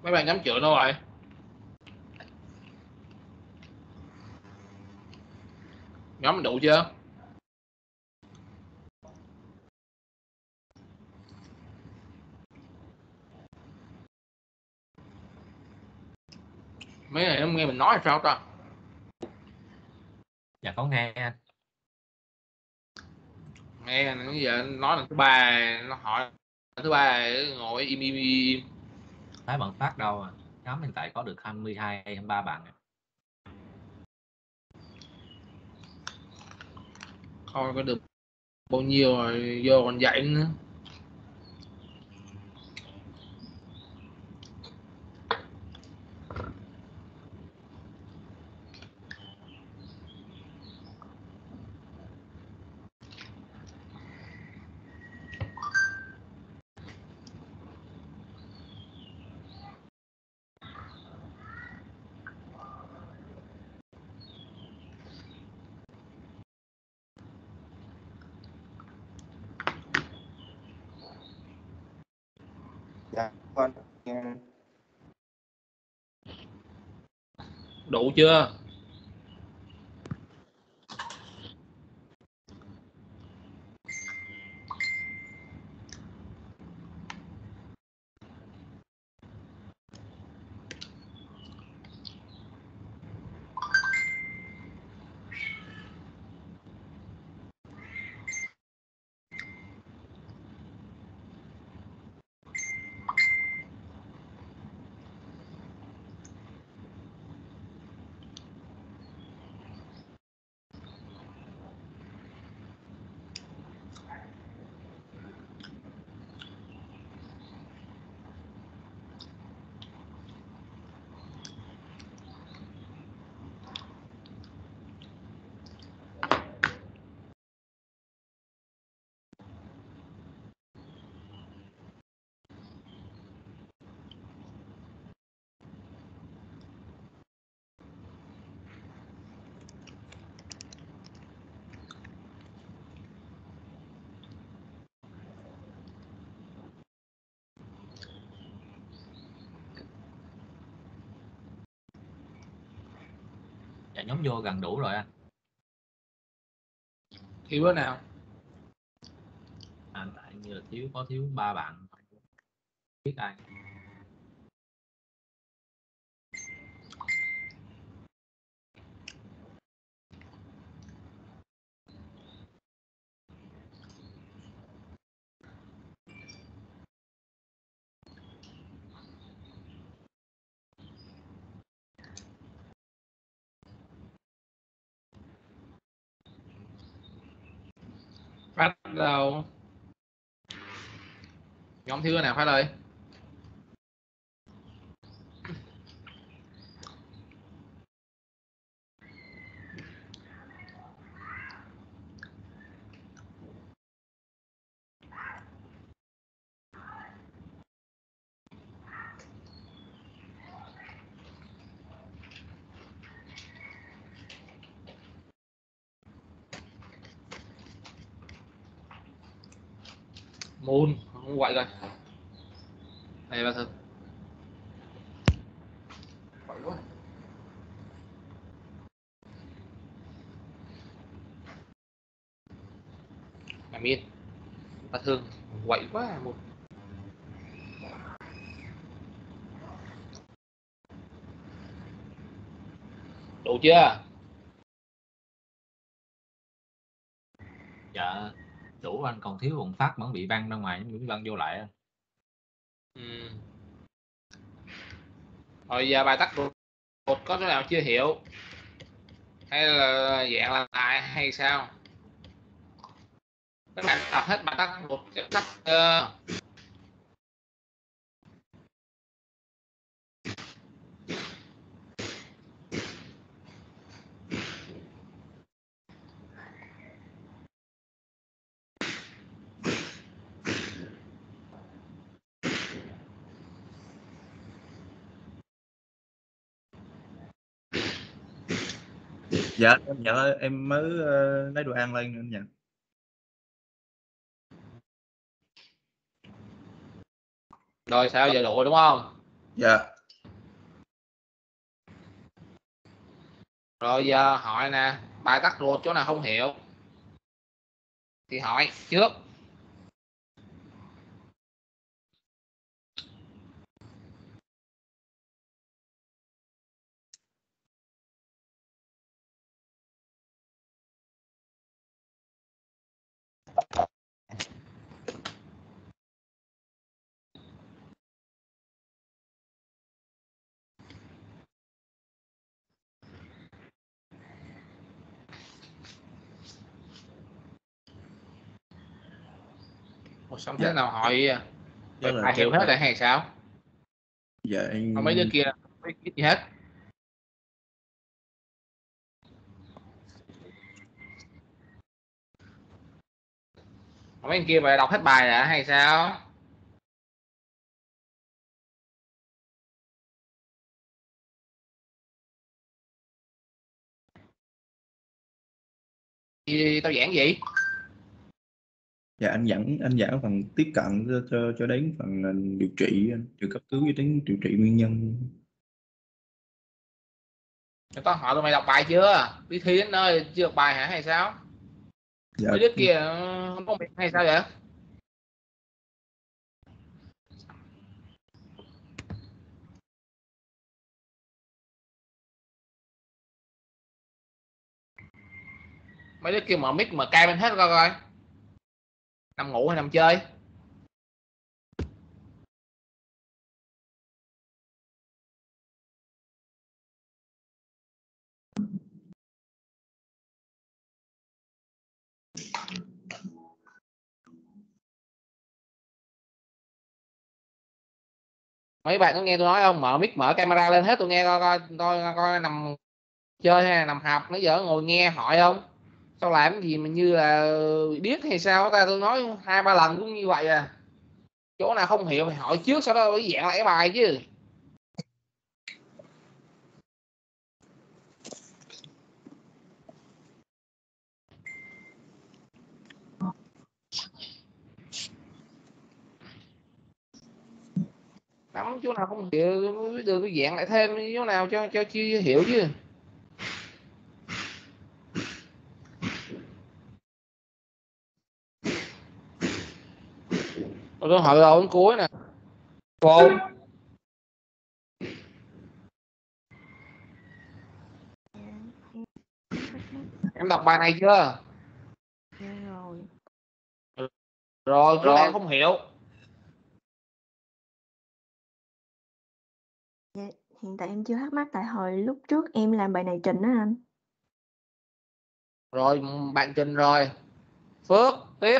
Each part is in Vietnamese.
Mấy bạn nhóm trưởng đâu rồi? Nhóm mình đủ chưa? Mấy này nó nghe mình nói là sao ta? Dạ có nghe anh. Nghe nó giờ nói lần thứ ba, nó hỏi lần thứ ba ngồi im. Thấy bạn phát đâu à? Nhóm hiện tại có được 22 23 bạn. Thôi có được bao nhiêu rồi vô còn dạy nữa. Dạ vâng. Đủ chưa? Dạ nhóm vô gần đủ rồi anh. Thiếu bữa nào? À, tại như là thiếu 3 bạn, biết ai. Phát đâu? Nhóm thiếu bữa nào Phát ơi? Moon không quậy rồi. Này bà Thực. Quậy quá. Nằm yên. Bà Thương quậy quá Moon. Đủ chưa? Dạ đủ anh, còn thiếu một phát vẫn bị văng ra ngoài, bị văng vô lại. Rồi giờ bài tắt một có chỗ nào chưa hiểu hay là dạng là lại hay sao? Các bạn tập hết bài tắt một tắt Dạ em nhận ơi, em mới lấy đồ ăn lên anh nhận. rồi sao giờ đủ rồi đúng không? Dạ. Rồi giờ hỏi nè, bài tắt ruột chỗ nào không hiểu thì hỏi trước. Ủa, xong thế nào hỏi Chắc là bài hiểu hết rồi hay sao? dạ em Còn mấy đứa kia không biết gì hết. Còn mấy người kia phải đọc hết bài đã hay sao? Tao giảng gì? dạ anh giảng phần tiếp cận cho đến phần điều trị, từ cấp cứu cho đến điều trị nguyên nhân. Tao hỏi tụi mày đọc bài chưa? Đi thi đến nơi chưa đọc bài hả hay sao? Dạ Mấy đứa kia không có miệng hay sao vậy? Mấy đứa kia mở mic mở cam lên hết coi coi. Nằm ngủ hay nằm chơi? Mấy bạn có nghe tôi nói không? Mở mic mở camera lên hết tôi nghe coi nằm chơi hay là nằm học, nãy giờ ngồi nghe hỏi không? Sao làm cái gì mà như là biết hay sao ta? Tôi nói 2-3 lần cũng như vậy à. Chỗ nào không hiểu thì hỏi trước sau đó mới dạng lại cái bài chứ. Nắm chỗ nào không hiểu đưa cái dạng lại thêm chỗ nào cho chưa hiểu chứ. Tôi hỏi đầu đến cuối nè. Cô em đọc bài này chưa? Dạ rồi. Rồi cái này không hiểu. Dạ, hiện tại em chưa thắc mắc tại hồi lúc trước em làm bài này trình á anh. Rồi bạn trình rồi. Phước tiếp.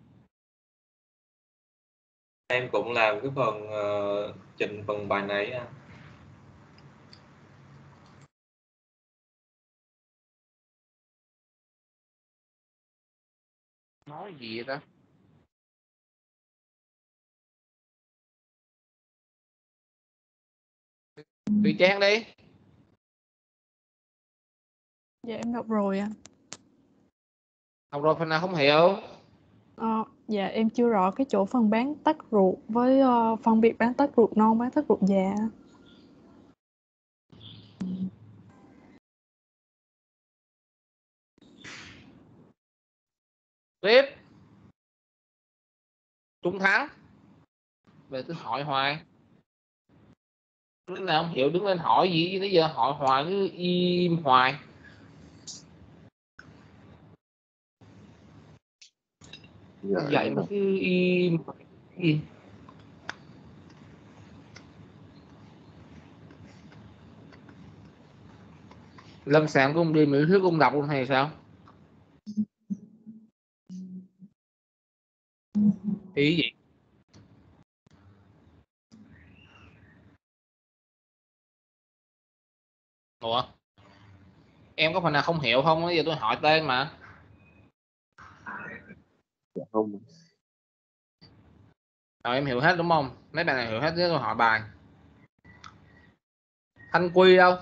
Em cũng làm cái phần trình phần bài này á. Nói gì vậy ta? Tùy Trang đi. Dạ em đọc rồi ạ. Học rồi phần nào không hiểu? Dạ em chưa rõ cái chỗ phần bán tắc ruột với phân biệt bán tắc ruột non, bán tắc ruột già. Tiếp. Trung Thắng. Về tôi hỏi hoài. Lúc nào không hiểu đứng lên hỏi gì nãy giờ hỏi hoài cứ im hoài. Vậy mà cứ im gì. Lâm sàng cũng đi miễn thuyết cũng đọc luôn hay sao? Ý gì? Ủa? Em có phần nào không hiểu không? Bây giờ tôi hỏi tên mà. Không. Rồi em hiểu hết đúng không? Mấy bạn này hiểu hết nếu tôi hỏi bài. Thanh quy đâu?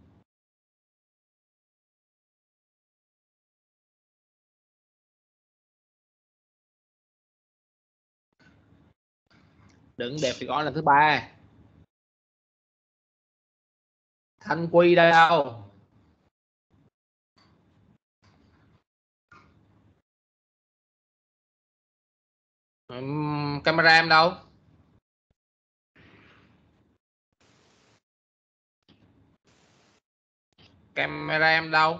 Đừng đẹp thì gọi là thứ ba. Thanh quy đây đâu? Camera em đâu? Camera em đâu?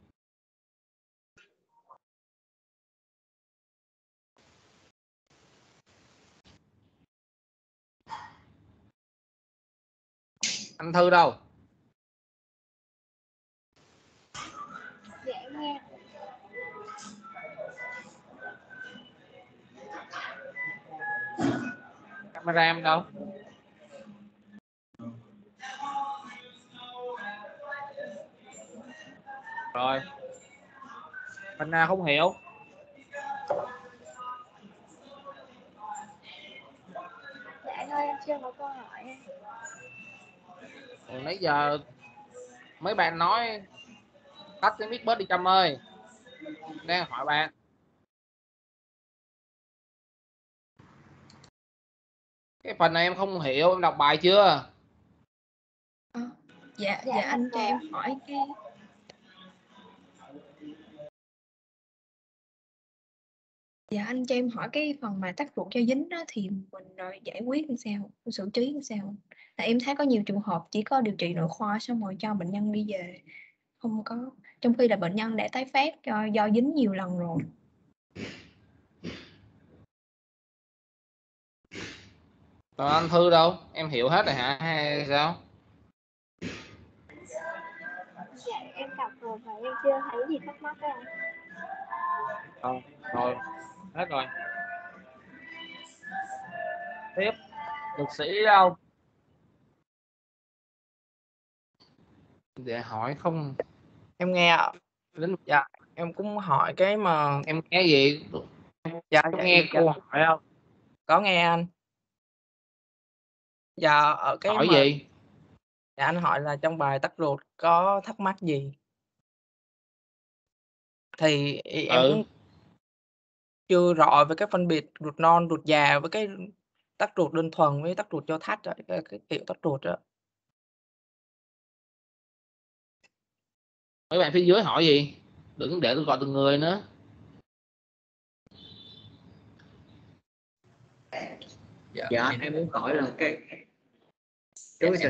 Anh Thư đâu? Dạ em nghe. Camera em đâu? Rồi. Phần nào không hiểu? Dạ anh ơi, em chưa có câu hỏi. Rồi nãy giờ mấy bạn nói tắt cái mic bớt đi Trâm ơi. Đang hỏi bạn. Cái phần này em không hiểu, em đọc bài chưa? Dạ Dạ anh cho em rồi. hỏi cái Dạ anh cho em hỏi cái phần mà tắc ruột do dính đó thì mình giải quyết làm sao, xử trí làm sao? Tại em thấy có nhiều trường hợp chỉ có điều trị nội khoa xong rồi cho bệnh nhân đi về, không có, trong khi là bệnh nhân đã tái phát do dính nhiều lần rồi. Còn anh Thư đâu? Em hiểu hết rồi hả hay sao? Dạ em đọc rồi và em chưa thấy gì thắc mắc đó anh. Rồi, hết rồi. Tiếp, dược sĩ đâu? Để hỏi không Em nghe ạ. đến Dạ em cũng hỏi cái mà em nghe gì? dạ Có dạ nghe dạ, câu hỏi không? có nghe anh. Dạ ở cái Hỏi mà gì? dạ anh hỏi là trong bài tắc ruột có thắc mắc gì thì em Ừ, cũng chưa rõ về cái phân biệt ruột non, ruột già với cái tắc ruột đơn thuần với tắc ruột do thắt á, cái kiểu tắc ruột đó. mấy bạn phía dưới hỏi gì? Đừng để tôi gọi từng người nữa. Dạ em muốn hỏi là cái Dạ, cái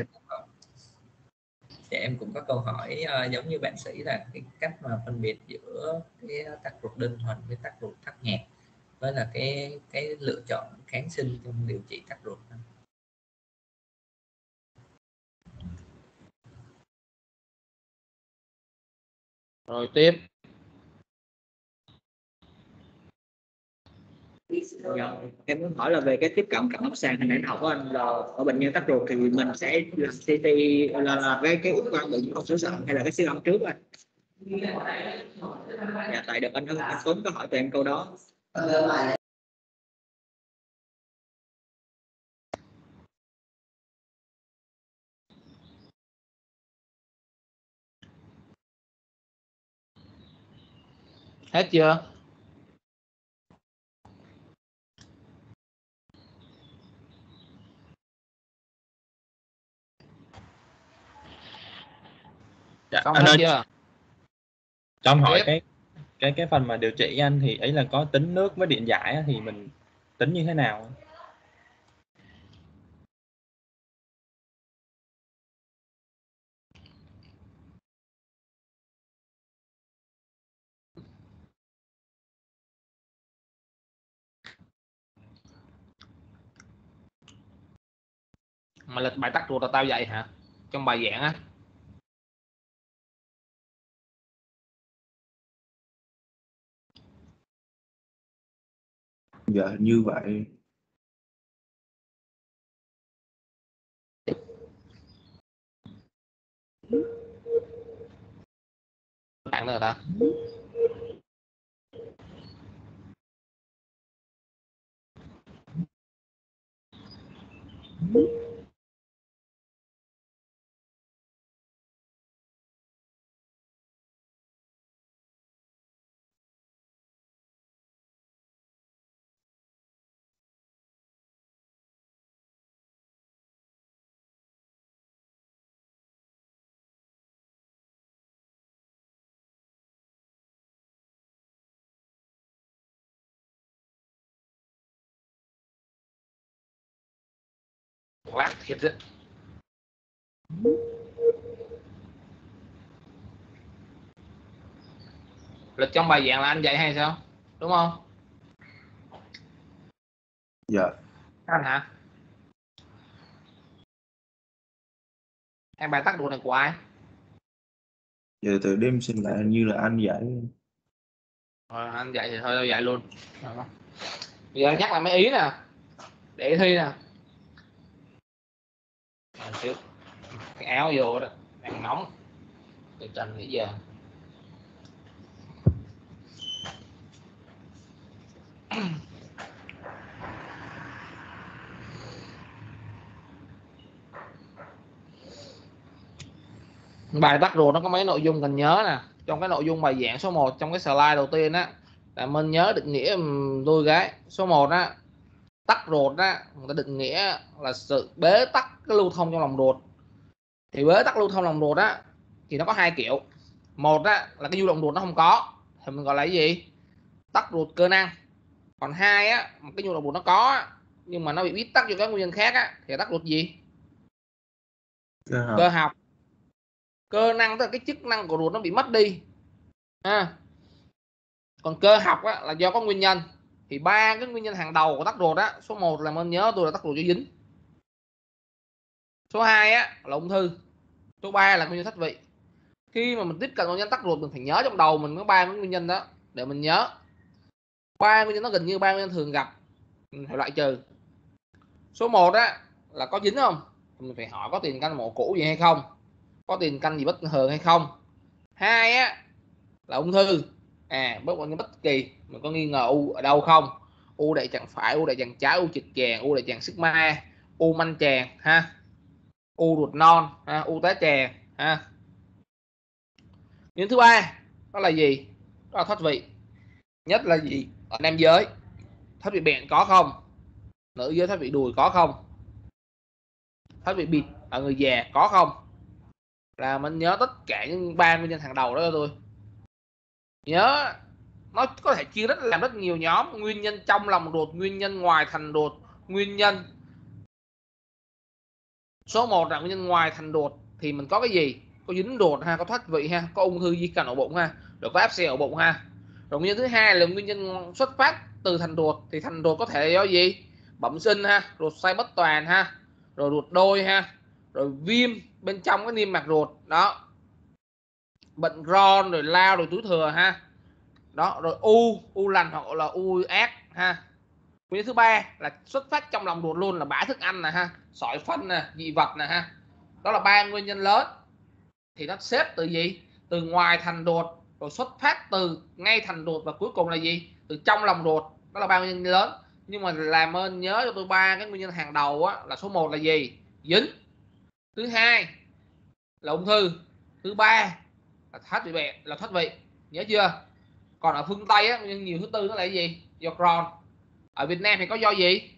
em cũng có câu hỏi giống như bạn sĩ là cái cách mà phân biệt giữa cái tắc ruột đơn thuần với tắc ruột thắt nghẹt, với là cái lựa chọn kháng sinh trong điều trị tắc ruột. Rồi tiếp. dạ, em muốn hỏi là về cái tiếp cận cận lâm sàng hồi nãy anh học của anh là ở bệnh nhân tắc ruột thì mình sẽ làm CT là cái X quang bệnh không số sẵn hay là cái siêu âm trước anh? Dạ tại được anh Tuấn có hỏi về em câu đó. Hết chưa? Dạ, Xong anh hết ơi, chưa? cho em hỏi Tiếp. cái phần mà điều trị anh thì ấy là có tính nước với điện giải á, thì mình tính như thế nào? Mà lịch bài tắt ruột là tao dạy hả? Trong bài giảng á. Dạ như vậy. Bạn nữa ta. lát thiệt đấy. Lịch trong bài giảng là anh dạy hay sao, đúng không Dạ. anh hả? Hay bài tác đồ này của ai? Giờ từ đêm xin lại như là anh dạy. Anh dạy thì thôi tôi dạy luôn. Bây giờ nhắc lại mấy ý nè để thi nè. Xíu cái áo vô đó đang nóng để tranh nãy giờ. Bài tắt rồi nó có mấy nội dung cần nhớ nè. Trong cái nội dung bài giảng số 1 trong cái slide đầu tiên á là mình nhớ định nghĩa tôi gái. Số 1 á, tắc ruột á, người ta định nghĩa là sự bế tắc cái lưu thông trong lòng ruột. Thì bế tắc lưu thông lòng ruột á thì nó có hai kiểu. Một á là cái nhu động ruột nó không có thì mình gọi là cái gì? Tắc ruột cơ năng. Còn hai á, cái nhu động ruột nó có nhưng mà nó bị bít tắc do các nguyên nhân khác á thì tắc ruột gì? Cơ học. Cơ năng tức là cái chức năng của ruột nó bị mất đi. Còn cơ học á, là do có nguyên nhân. Thì ba cái nguyên nhân hàng đầu của tắc ruột á, số 1 là mình nhớ tôi là tắc ruột do dính. Số 2 á là ung thư. Số 3 là nguyên nhân thoát vị. Khi mà mình tiếp cận nguyên nhân tắc ruột mình phải nhớ trong đầu mình có ba cái nguyên nhân đó để mình nhớ. Ba nguyên nhân nó gần như ba nguyên nhân thường gặp, mình phải loại trừ. Số 1 á là có dính không? Mình phải hỏi có tiền căn mổ cũ gì hay không, có tiền căn gì bất thường hay không. Hai á là ung thư. Bất kỳ mình có nghi ngờ u ở đâu không, u đại tràng phải, u đại tràng trái, u trực tràng, u đại tràng sigma, u manh tràng ha, u ruột non ha, u tá tràng ha. Nguyên thứ ba đó là gì? Đó là thoát vị. Nhất là gì? Ở nam giới thoát vị bẹn có không, nữ giới thoát vị đùi có không, thoát vị bịt ở người già có không. Là mình nhớ tất cả những ba nguyên nhân hàng đầu đó cho tôi. Nhớ nó có thể chia làm rất nhiều nhóm. Nguyên nhân trong lòng ruột, nguyên nhân ngoài thành ruột, nguyên nhân số 1 là nguyên nhân ngoài thành ruột thì mình có cái gì? Có dính ruột ha, có thoát vị ha, có ung thư di căn ổ bụng ha, rồi có áp xe ổ bụng ha. Rồi nguyên nhân thứ hai là nguyên nhân xuất phát từ thành ruột thì thành ruột có thể là do gì? Bẩm sinh ha, ruột xoay bất toàn ha, rồi ruột đôi ha, rồi viêm bên trong cái niêm mạc ruột đó, bệnh Crohn, rồi lao, rồi túi thừa ha đó, rồi u lành hoặc là u ác ha. Nguyên nhân thứ ba là xuất phát trong lòng ruột luôn, là bã thức ăn nè ha, sỏi phân nè, dị vật nè ha. Đó là ba nguyên nhân lớn. Thì nó xếp từ gì? Từ ngoài thành ruột, rồi xuất phát từ ngay thành ruột, và cuối cùng là gì? Từ trong lòng ruột. Đó là ba nguyên nhân lớn. Nhưng mà làm ơn nhớ cho tôi ba cái nguyên nhân hàng đầu á, là số 1 là gì? Dính. Thứ hai là ung thư. Thứ ba là thoát vị bẹn, là thoát vị. Nhớ chưa? Còn ở phương Tây á, nguyên nhân nhiều thứ tư nó là gì? Do Crohn. Ở Việt Nam thì có do gì?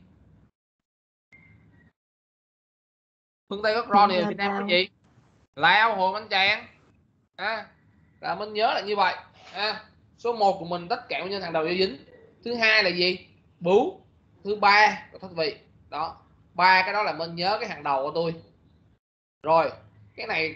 Phương Tây có Crohn thì ở Việt Nam có gì? Lao, hồ bánh tráng. Là mình nhớ là như vậy. Số 1 của mình tất cả nguyên nhân hàng đầu do dính. Thứ hai là gì? Bú. Thứ ba là thoát vị. Đó. Ba cái đó là mình nhớ cái hàng đầu của tôi. Rồi, cái này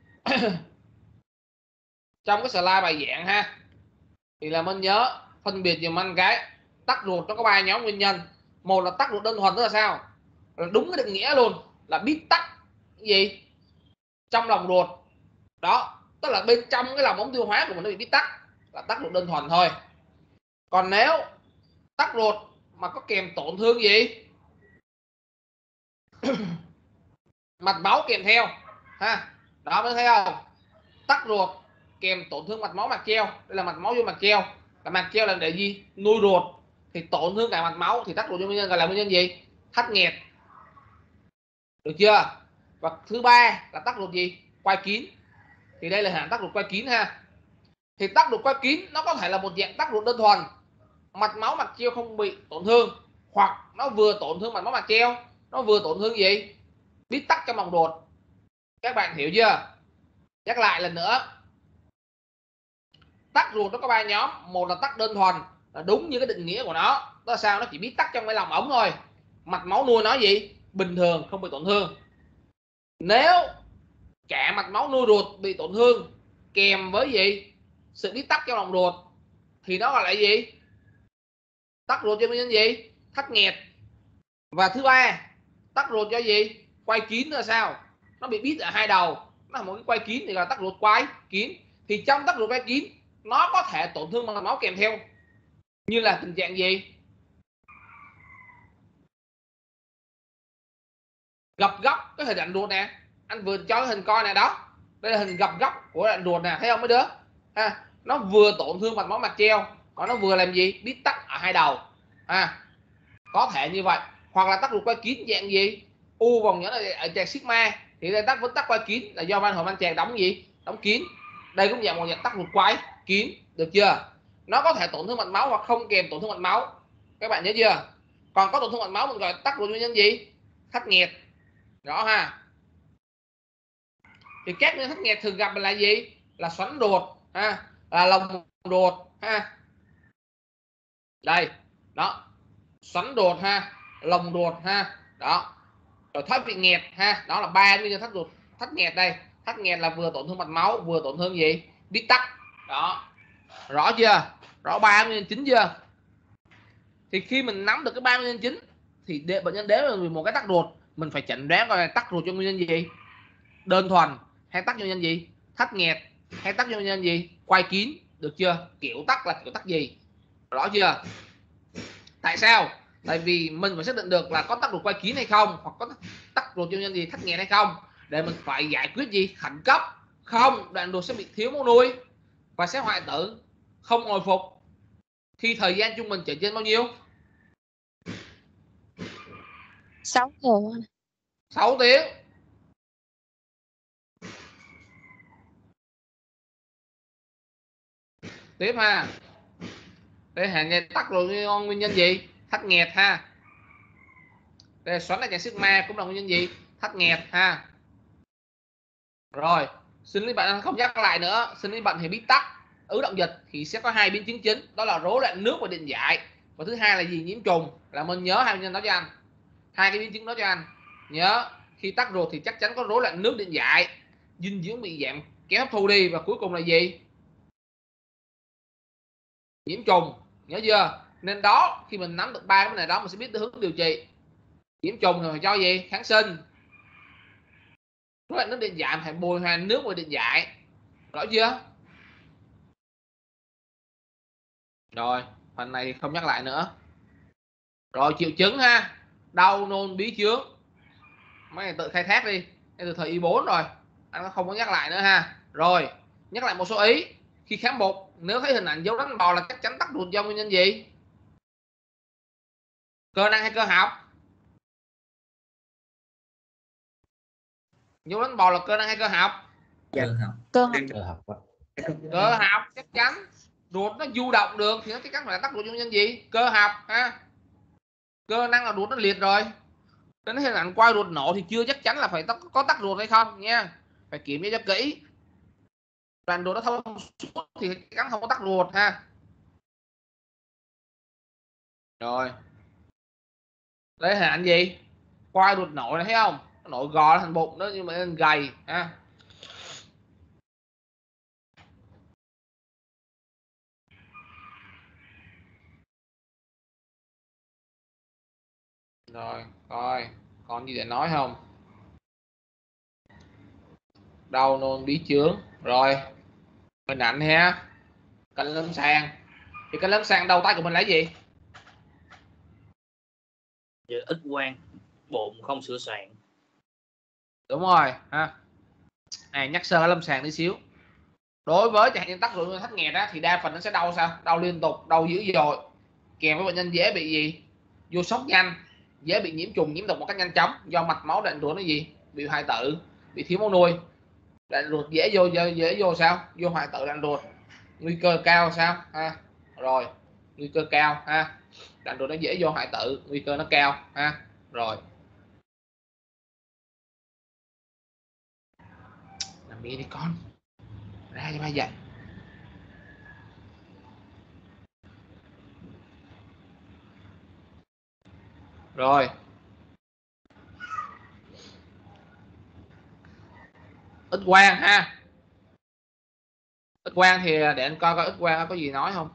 trong cái slide bài giảng ha, thì là mình nhớ phân biệt dùm anh cái tắc ruột nó có 3 nhóm nguyên nhân. Một là tắc ruột đơn thuần, tức là sao? Là đúng cái định nghĩa luôn, là bít tắc cái gì? Trong lòng ruột. Đó, tức là bên trong cái lòng ống tiêu hóa của mình nó bị bít tắc, là tắc ruột đơn thuần thôi. Còn nếu tắc ruột mà có kèm tổn thương gì? Mạch máu kèm theo ha. Đó, mới thấy không? Tắc ruột kèm tổn thương mạch máu mạc treo. Đây là mạch máu vô mạc treo. Là mạc treo là để gì? Nuôi ruột. Thì tổn thương cả mạch máu thì tắc ruột vô nguyên nhân gọi là nguyên nhân gì? Thắt nghẹt. Được chưa? Và thứ ba là tắc ruột gì? Quai kín. Thì đây là hạng tắc ruột quai kín ha. Thì tắc ruột quai kín nó có thể là một dạng tắc ruột đơn thuần, mạch máu mạc treo không bị tổn thương, hoặc nó vừa tổn thương mạch máu mạc treo, nó vừa tổn thương gì? Bít tắc trong lòng ruột. Các bạn hiểu chưa? Nhắc lại lần nữa. Tắc ruột nó có 3 nhóm. Một là tắc đơn thuần, là đúng như cái định nghĩa của nó. Đó là sao? Nó chỉ bít tắc trong cái lòng ống thôi. Mạch máu nuôi nó gì? bình thường không bị tổn thương. Nếu cả mạch máu nuôi ruột bị tổn thương kèm với gì, sự bít tắc trong lòng ruột, thì nó gọi là gì? Tắc ruột do nguyên nhân gì? Thắt nghẹt. Và thứ ba, tắc ruột do gì? Quay kín là sao? Nó bị bít ở hai đầu, nó là một cái quay kín thì là tắc ruột quay kín. Thì trong tắc ruột quay kín nó có thể tổn thương mạch máu kèm theo, như là tình trạng gì? Gập góc cái hình ảnh ruột nè, anh vừa cho cái hình coi này đó, đây là hình gập góc của đoạn ruột nè, thấy không mấy đứa? Nó vừa tổn thương mạch máu mạch treo, còn nó vừa làm gì? Bít tắc ở hai đầu. Có thể như vậy. Hoặc là tắc ruột quay kín dạng gì? U vòng nhớ ở tràng sigma, thì đây tắc vẫn tắc quay kín là do van hồi van tràng đóng gì? Đóng kín. Đây cũng dạng một dạng tắc ruột quay kín, được chưa? Nó có thể tổn thương mạch máu hoặc không kèm tổn thương mạch máu, các bạn nhớ chưa? Còn có tổn thương mạch máu mình gọi tắc ruột nguyên nhân gì? Thắt nghẹt. Rõ ha? Thì các nguyên thắt nghẹt thường gặp là gì? Là xoắn ruột là lồng ruột đây đó, xoắn ruột lồng ruột đó, rồi thoát vị nghẹt đó là ba nguyên nhân thắt ruột thắt nghẹt. Đây thắt nghẹt là vừa tổn thương mạch máu vừa tổn thương gì? Bít tắc. Đó, rõ chưa? Rõ ba nguyên nhân chính chưa? Thì khi mình nắm được cái ba nguyên nhân chính thì bệnh nhân đến với một cái tắc ruột, mình phải chẩn đoán coi là tắc ruột cho nguyên nhân gì? Đơn thuần hay tắc do nguyên nhân gì? Thắt nghẹt hay tắc do nguyên nhân gì? Quay kín, được chưa? Kiểu tắc là kiểu tắc gì? Rõ chưa? Tại sao? Tại vì mình phải xác định được là có tắc ruột quay kín hay không, hoặc có tắc ruột do nguyên nhân gì? Thắt nghẹt hay không, để mình phải giải quyết gì? Khẩn cấp. Không, đoạn ruột sẽ bị thiếu máu nuôi và sẽ hoại tử, không hồi phục khi thời gian trung bình trở trên bao nhiêu? 6 giờ. 6 tiếng. Tiếp ha. Đây hàng này tắc ruột nguyên nhân gì? Thắt nghẹt Đây xoắn là tràng sigma cũng là nguyên nhân gì? Thắt nghẹt Rồi, sinh lý bệnh không nhắc lại nữa. Sinh lý bệnh thì bít tắc, ứ động dịch thì sẽ có hai biến chứng chính, đó là rối loạn nước và điện giải. Và thứ hai là gì? Nhiễm trùng. Là mình nhớ hai nguyên nhân đó cho anh. Hai cái biến chứng đó cho anh. Nhớ, khi tắc ruột thì chắc chắn có rối loạn nước điện giải, dinh dưỡng bị giảm kéo hấp thu đi, và cuối cùng là gì? Nhiễm trùng. Nhớ chưa? Nên đó, khi mình nắm được ba cái này đó, mình sẽ biết hướng điều trị. Nhiễm trùng thì phải cho gì? Kháng sinh. Rối loạn nước điện giải phải bồi hoàn nước và điện giải. Rõ chưa? Rồi, phần này thì không nhắc lại nữa. Rồi, triệu chứng ha. Đau nôn bí chướng, mấy này tự khai thác đi, đây từ thời Y4 rồi, anh không có nhắc lại nữa ha. Rồi, nhắc lại một số ý. Khi khám bụng, nếu thấy hình ảnh dấu đánh bò là chắc chắn tắc ruột do nguyên nhân gì? Cơ năng hay cơ học? Dấu đánh bò là cơ năng hay cơ học? Cơ học. Cơ học chắc chắn. Ruột nó du động được thì nó chắc chắn phải là tắc ruột do nguyên nhân gì? Cơ học Cơ năng là ruột nó liệt rồi. Đến hình ảnh quay ruột nổ thì chưa chắc chắn là phải có tắc ruột hay không nha, phải kiểm tra cho kỹ. Đoạn ruột nó thông suốt thì chắc chắn không có tắc ruột Rồi, đây hình ảnh gì? Quay ruột nổi này, thấy không? Nó nổi gò thành bụng đó, nhưng mà nên gầy Rồi, coi còn gì để nói không? Đau nôn bí chướng. Rồi, hình ảnh ha. Cạnh lâm sàng. Thì cạnh lâm sàng đầu tay của mình là gì? X quang, bụng không sửa soạn. Đúng rồi nhắc sơ lâm sàng tí xíu. Đối với chẳng hạn tắc ruột thắt nghẹt thì đa phần nó sẽ đau sao? Đau liên tục, đau dữ dội, kèm với bệnh nhân dễ bị gì? Vô sốc nhanh, dễ bị nhiễm trùng, nhiễm độc một cách nhanh chóng, do mạch máu đoạn ruột nó gì? Bị hoại tử, bị thiếu máu nuôi. Đoạn ruột dễ vô sao? Vô hoại tử đoạn ruột, nguy cơ cao sao Rồi, nguy cơ cao đoạn ruột nó dễ vô hoại tử, nguy cơ nó cao Rồi, nằm đi con, ra cho ba dậy. Rồi, X quang ha. X quang thì để anh coi X quang có gì nói không.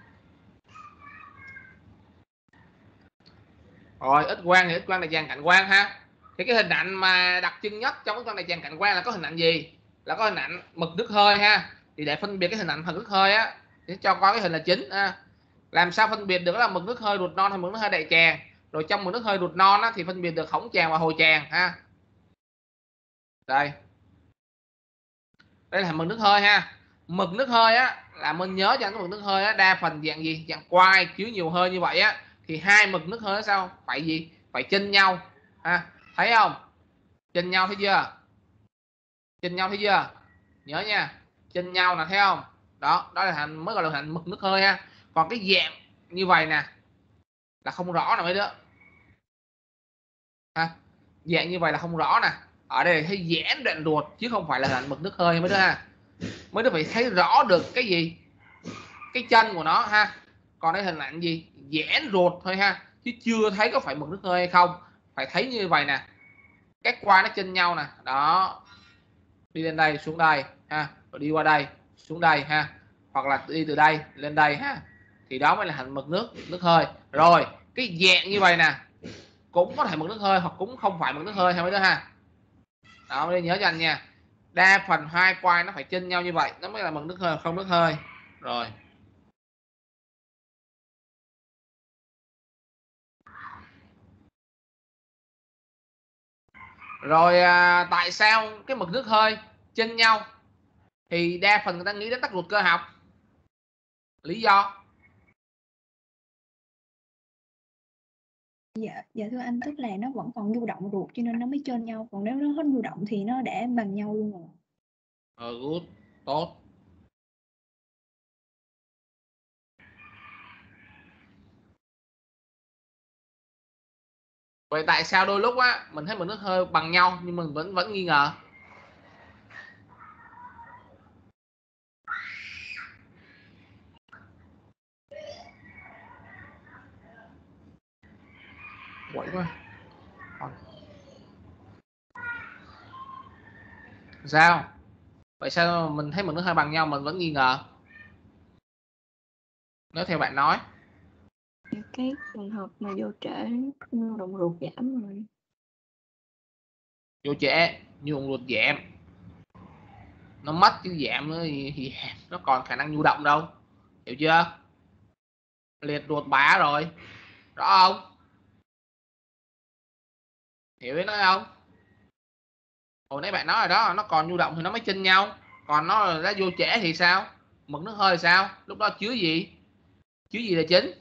Rồi X quang thì X quang đại tràng cạnh quang ha. Thì cái hình ảnh mà đặc trưng nhất trong X quang đại tràng cạnh quang là có hình ảnh gì? Là có hình ảnh mực nước hơi ha. Thì để phân biệt cái hình ảnh mực nước hơi á thì cho coi cái hình là chính ha. Làm sao phân biệt được là mực nước hơi ruột non hay mực nước hơi đại tràng? Rồi trong mực nước hơi ruột non á, thì phân biệt được hõng tràng và hồi tràng ha. Đây. Đây là mực nước hơi ha. Mực nước hơi á là mình nhớ cho cái mực nước hơi á đa phần dạng gì? Dạng quai chứa nhiều hơi như vậy á thì hai mực nước hơi sao? Phải gì? Phải chênh nhau ha. Thấy không? Chênh nhau thấy chưa? Chênh nhau thấy chưa? Nhớ nha. Chênh nhau là thấy không? Đó, đó là mới gọi là hình mực nước hơi ha. Còn cái dạng như vậy nè là không rõ nè mấy đứa. Ha. Dạng như vậy là không rõ nè. Ở đây là thấy giãn đoạn ruột chứ không phải là hình mực nước hơi mấy đứa ha. Mấy đứa phải thấy rõ được cái gì? Cái chân của nó ha. Còn đây hình ảnh gì? Giãn ruột thôi ha. Chứ chưa thấy có phải mực nước hơi hay không. Phải thấy như vậy nè. Các qua nó chênh nhau nè. Đó. Đi lên đây xuống đây ha. Rồi đi qua đây xuống đây ha. Hoặc là đi từ đây lên đây ha. Thì đó mới là hình mực nước hơi. Rồi cái dạng như vậy nè cũng có thể mực nước hơi hoặc cũng không phải mực nước hơi hay mấy đứa ha. Đó đây nhớ cho anh nha. Đa phần hai quai nó phải chênh nhau như vậy nó mới là mực nước hơi không nước hơi. Rồi. Rồi tại sao cái mực nước hơi chênh nhau? Thì đa phần người ta nghĩ đến tắc ruột cơ học. Lý do? Dạ thưa anh, tức là nó vẫn còn nhu động ruột cho nên nó mới chênh nhau, còn nếu nó hết nhu động thì nó đã bằng nhau luôn rồi. Good, tốt. Vậy tại sao đôi lúc á mình thấy mực nước hơi bằng nhau nhưng mình vẫn nghi ngờ? Quậy quá. Sao? Vậy sao mình thấy mực nước hơi bằng nhau mình vẫn nghi ngờ? Nếu theo bạn nói. Cái trường hợp mà vô trễ nhu động ruột giảm rồi. Vô trễ nhu động ruột giảm. Nó mất chứ giảm nữa thì nó còn khả năng nhu động đâu. Hiểu chưa? Liệt ruột bả rồi. Rõ không? Hiểu ý nói không? Hồi nãy bạn nói rồi đó, nó còn nhu động thì nó mới chênh nhau. Còn nó đã vô trễ thì sao? Mực nước hơi sao? Lúc đó chứa gì? Chứa gì là chính?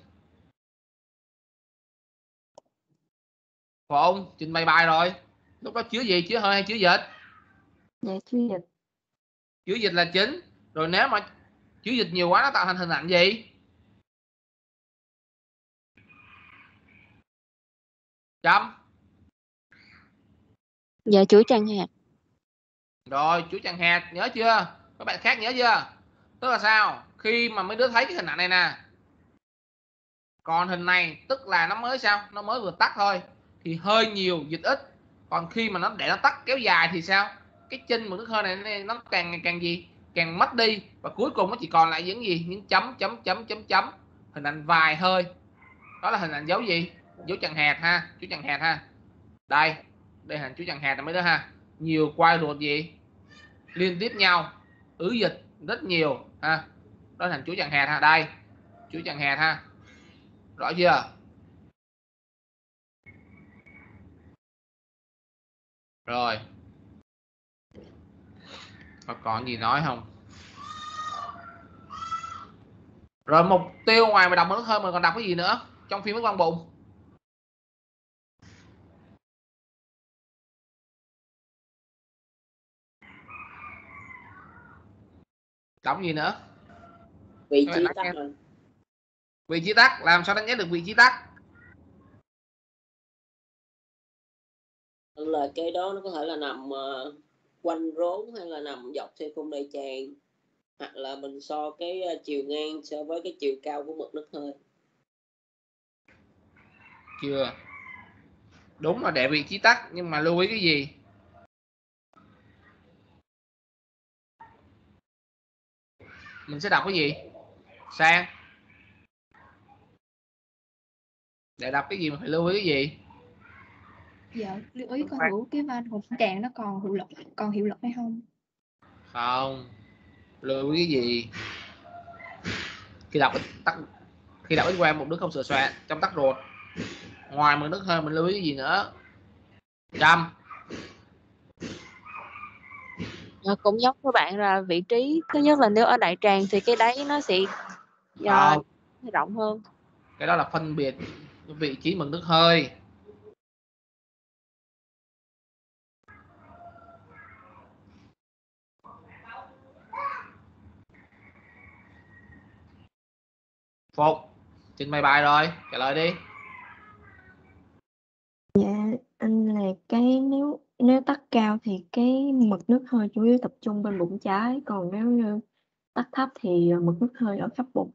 Không, trình bày bài rồi. Lúc đó chứa gì? Chứa hơi hay chứa dịch? Dạ chứa dịch. Chứa dịch là chính. Rồi nếu mà chứa dịch nhiều quá nó tạo thành hình ảnh gì? Chấm. Dạ chuỗi tràng hạt. Rồi chuỗi tràng hạt nhớ chưa? Các bạn khác nhớ chưa? Tức là sao? Khi mà mấy đứa thấy cái hình ảnh này nè, còn hình này tức là nó mới sao? Nó mới vừa tắt thôi thì hơi nhiều dịch ít. Còn khi mà nó để nó tắt kéo dài thì sao? Cái chân mực nước hơi này nó càng gì? Càng mất đi và cuối cùng nó chỉ còn lại những gì? Những chấm. Hình ảnh vài hơi. Đó là hình ảnh dấu gì? Dấu tràng hạt ha, chú tràng hạt ha. Đây, đây hình chú tràng hạt là mấy đứa ha. Nhiều quai ruột gì? Liên tiếp nhau, ứ dịch rất nhiều ha. Đó là hình chú tràng hạt ha. Đây, chú tràng hạt ha. Rõ chưa? Rồi. Có còn gì nói không? Rồi mục tiêu ngoài mà đọc nước hơi mình còn đọc cái gì nữa trong phim X quang bụng? Đọc gì nữa? Vị trí tắc. Vị trí tắc, làm sao đánh giá được vị trí tắc? Là cái đó nó có thể là nằm quanh rốn hay là nằm dọc theo cung đại tràng, hoặc là mình so cái chiều ngang so với cái chiều cao của mực nước hơi. Chưa. Đúng là để vị trí tắc nhưng mà lưu ý cái gì? mình sẽ đọc cái gì? Sang. Để đọc cái gì mình phải lưu ý cái gì? Dạ, lưu ý coi thử cái van hỗn tràng nó còn hiệu lực hay không. Không. Lưu ý cái gì? Khi đọc X quang mực nước không sửa soạn trong tắc ruột, ngoài mực nước hơi mình lưu ý cái gì nữa? Trâm. Cũng giống các bạn là vị trí thứ nhất là nếu ở đại tràng thì cái đáy nó sẽ Không. rộng hơn. Cái đó là phân biệt vị trí mực nước hơi. Phục, trình bày bài rồi, trả lời đi. Dạ anh là cái nếu tắc cao thì cái mực nước hơi chủ yếu tập trung bên bụng trái, còn nếu như tắc thấp thì mực nước hơi ở khắp bụng.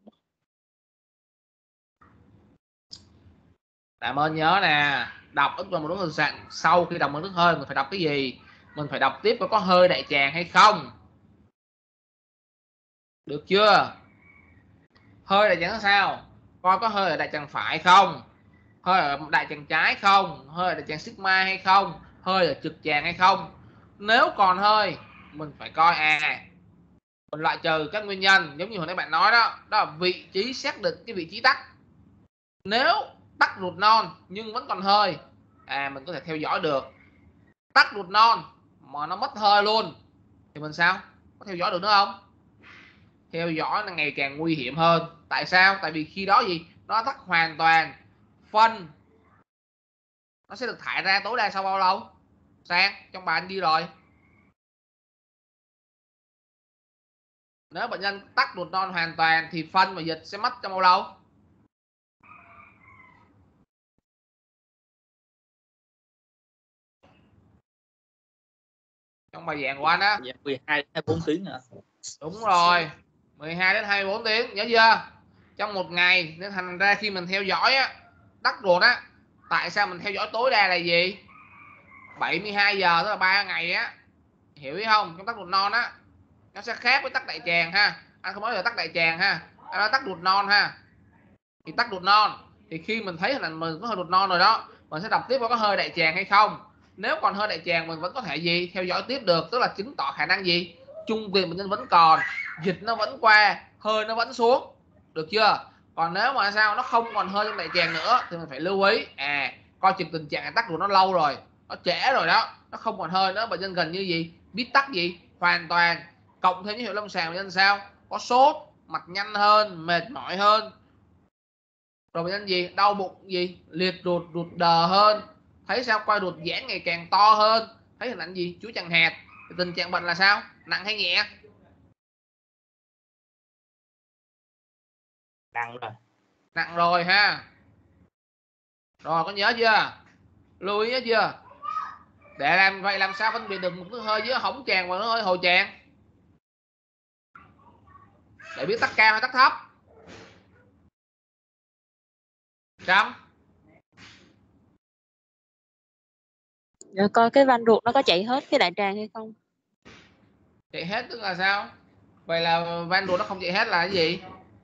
Làm ơn nhớ nè, đọc X quang mực nước không sửa soạn sau khi đọc mực nước hơi mình phải đọc cái gì? Mình phải đọc tiếp có hơi đại tràng hay không. Được chưa? Hơi đại tràng là sao? Coi có hơi ở đại tràng phải không? Hơi ở đại tràng trái không? Hơi ở đại tràng sigma hay không? Hơi ở trực tràng hay không? Nếu còn hơi mình phải coi mình loại trừ các nguyên nhân giống như hồi nãy bạn nói đó, đó là vị trí xác định cái vị trí tắc. Nếu tắc ruột non nhưng vẫn còn hơi, mình có thể theo dõi được. Tắc ruột non mà nó mất hơi luôn thì mình sao? Có theo dõi được nữa không? Theo dõi là ngày càng nguy hiểm hơn. Tại sao? Tại vì khi đó gì? Nó tắc hoàn toàn, phân nó sẽ được thải ra tối đa sau bao lâu? Sang, trong bài anh ghi rồi. Nếu bệnh nhân tắc ruột non hoàn toàn thì phân và dịch sẽ mất trong bao lâu? Trong bài giảng của anh á. 12 đến 24 tiếng hả? Đúng rồi, 12 đến 24 tiếng, nhớ chưa? Trong một ngày, nên thành ra khi mình theo dõi á, tắc ruột á, tại sao mình theo dõi tối đa là gì? 72 giờ tức là 3 ngày á. Hiểu ý không? Trong tắc ruột non á, nó sẽ khác với tắc đại tràng ha. Anh không nói là tắc đại tràng ha, anh nói tắc ruột non ha. Thì tắc ruột non thì khi mình thấy là mình có hơi ruột non rồi đó, mình sẽ đọc tiếp có hơi đại tràng hay không. Nếu còn hơi đại tràng mình vẫn có thể gì? Theo dõi tiếp được, tức là chứng tỏ khả năng gì? Trung quyền bệnh nhân vẫn còn, dịch nó vẫn qua, hơi nó vẫn xuống. Được chưa? Còn nếu mà sao nó không còn hơi trong đại tràng nữa thì mình phải lưu ý coi chừng tình trạng tắc ruột nó lâu rồi, nó trễ rồi đó, nó không còn hơi nữa, bệnh nhân gần như gì? Biết tắc gì? Hoàn toàn. Cộng thêm những hiệu lâm sàng bệnh nhân sao? Có sốt, mặt nhanh hơn, mệt mỏi hơn. Rồi bệnh nhân gì? Đau bụng gì? Liệt ruột, ruột đờ hơn. Thấy sao? Quay ruột giãn ngày càng to hơn. Thấy hình ảnh gì? Chúa chằng hẹp. Thì tình trạng bệnh là sao? Nặng hay nhẹ? Nặng rồi. Nặng rồi ha. Rồi có nhớ chưa? Lưu ý nhớ chưa? Để làm vậy làm sao phân biệt được một nước hơi giữa hỏng tràng và nước hơi hồi tràng? Để biết tắc cao hay tắc thấp? Trâm. Rồi coi cái van ruột nó có chạy hết cái đại tràng hay không. Chạy hết tức là sao? Vậy là van ruột nó không chạy hết là cái gì?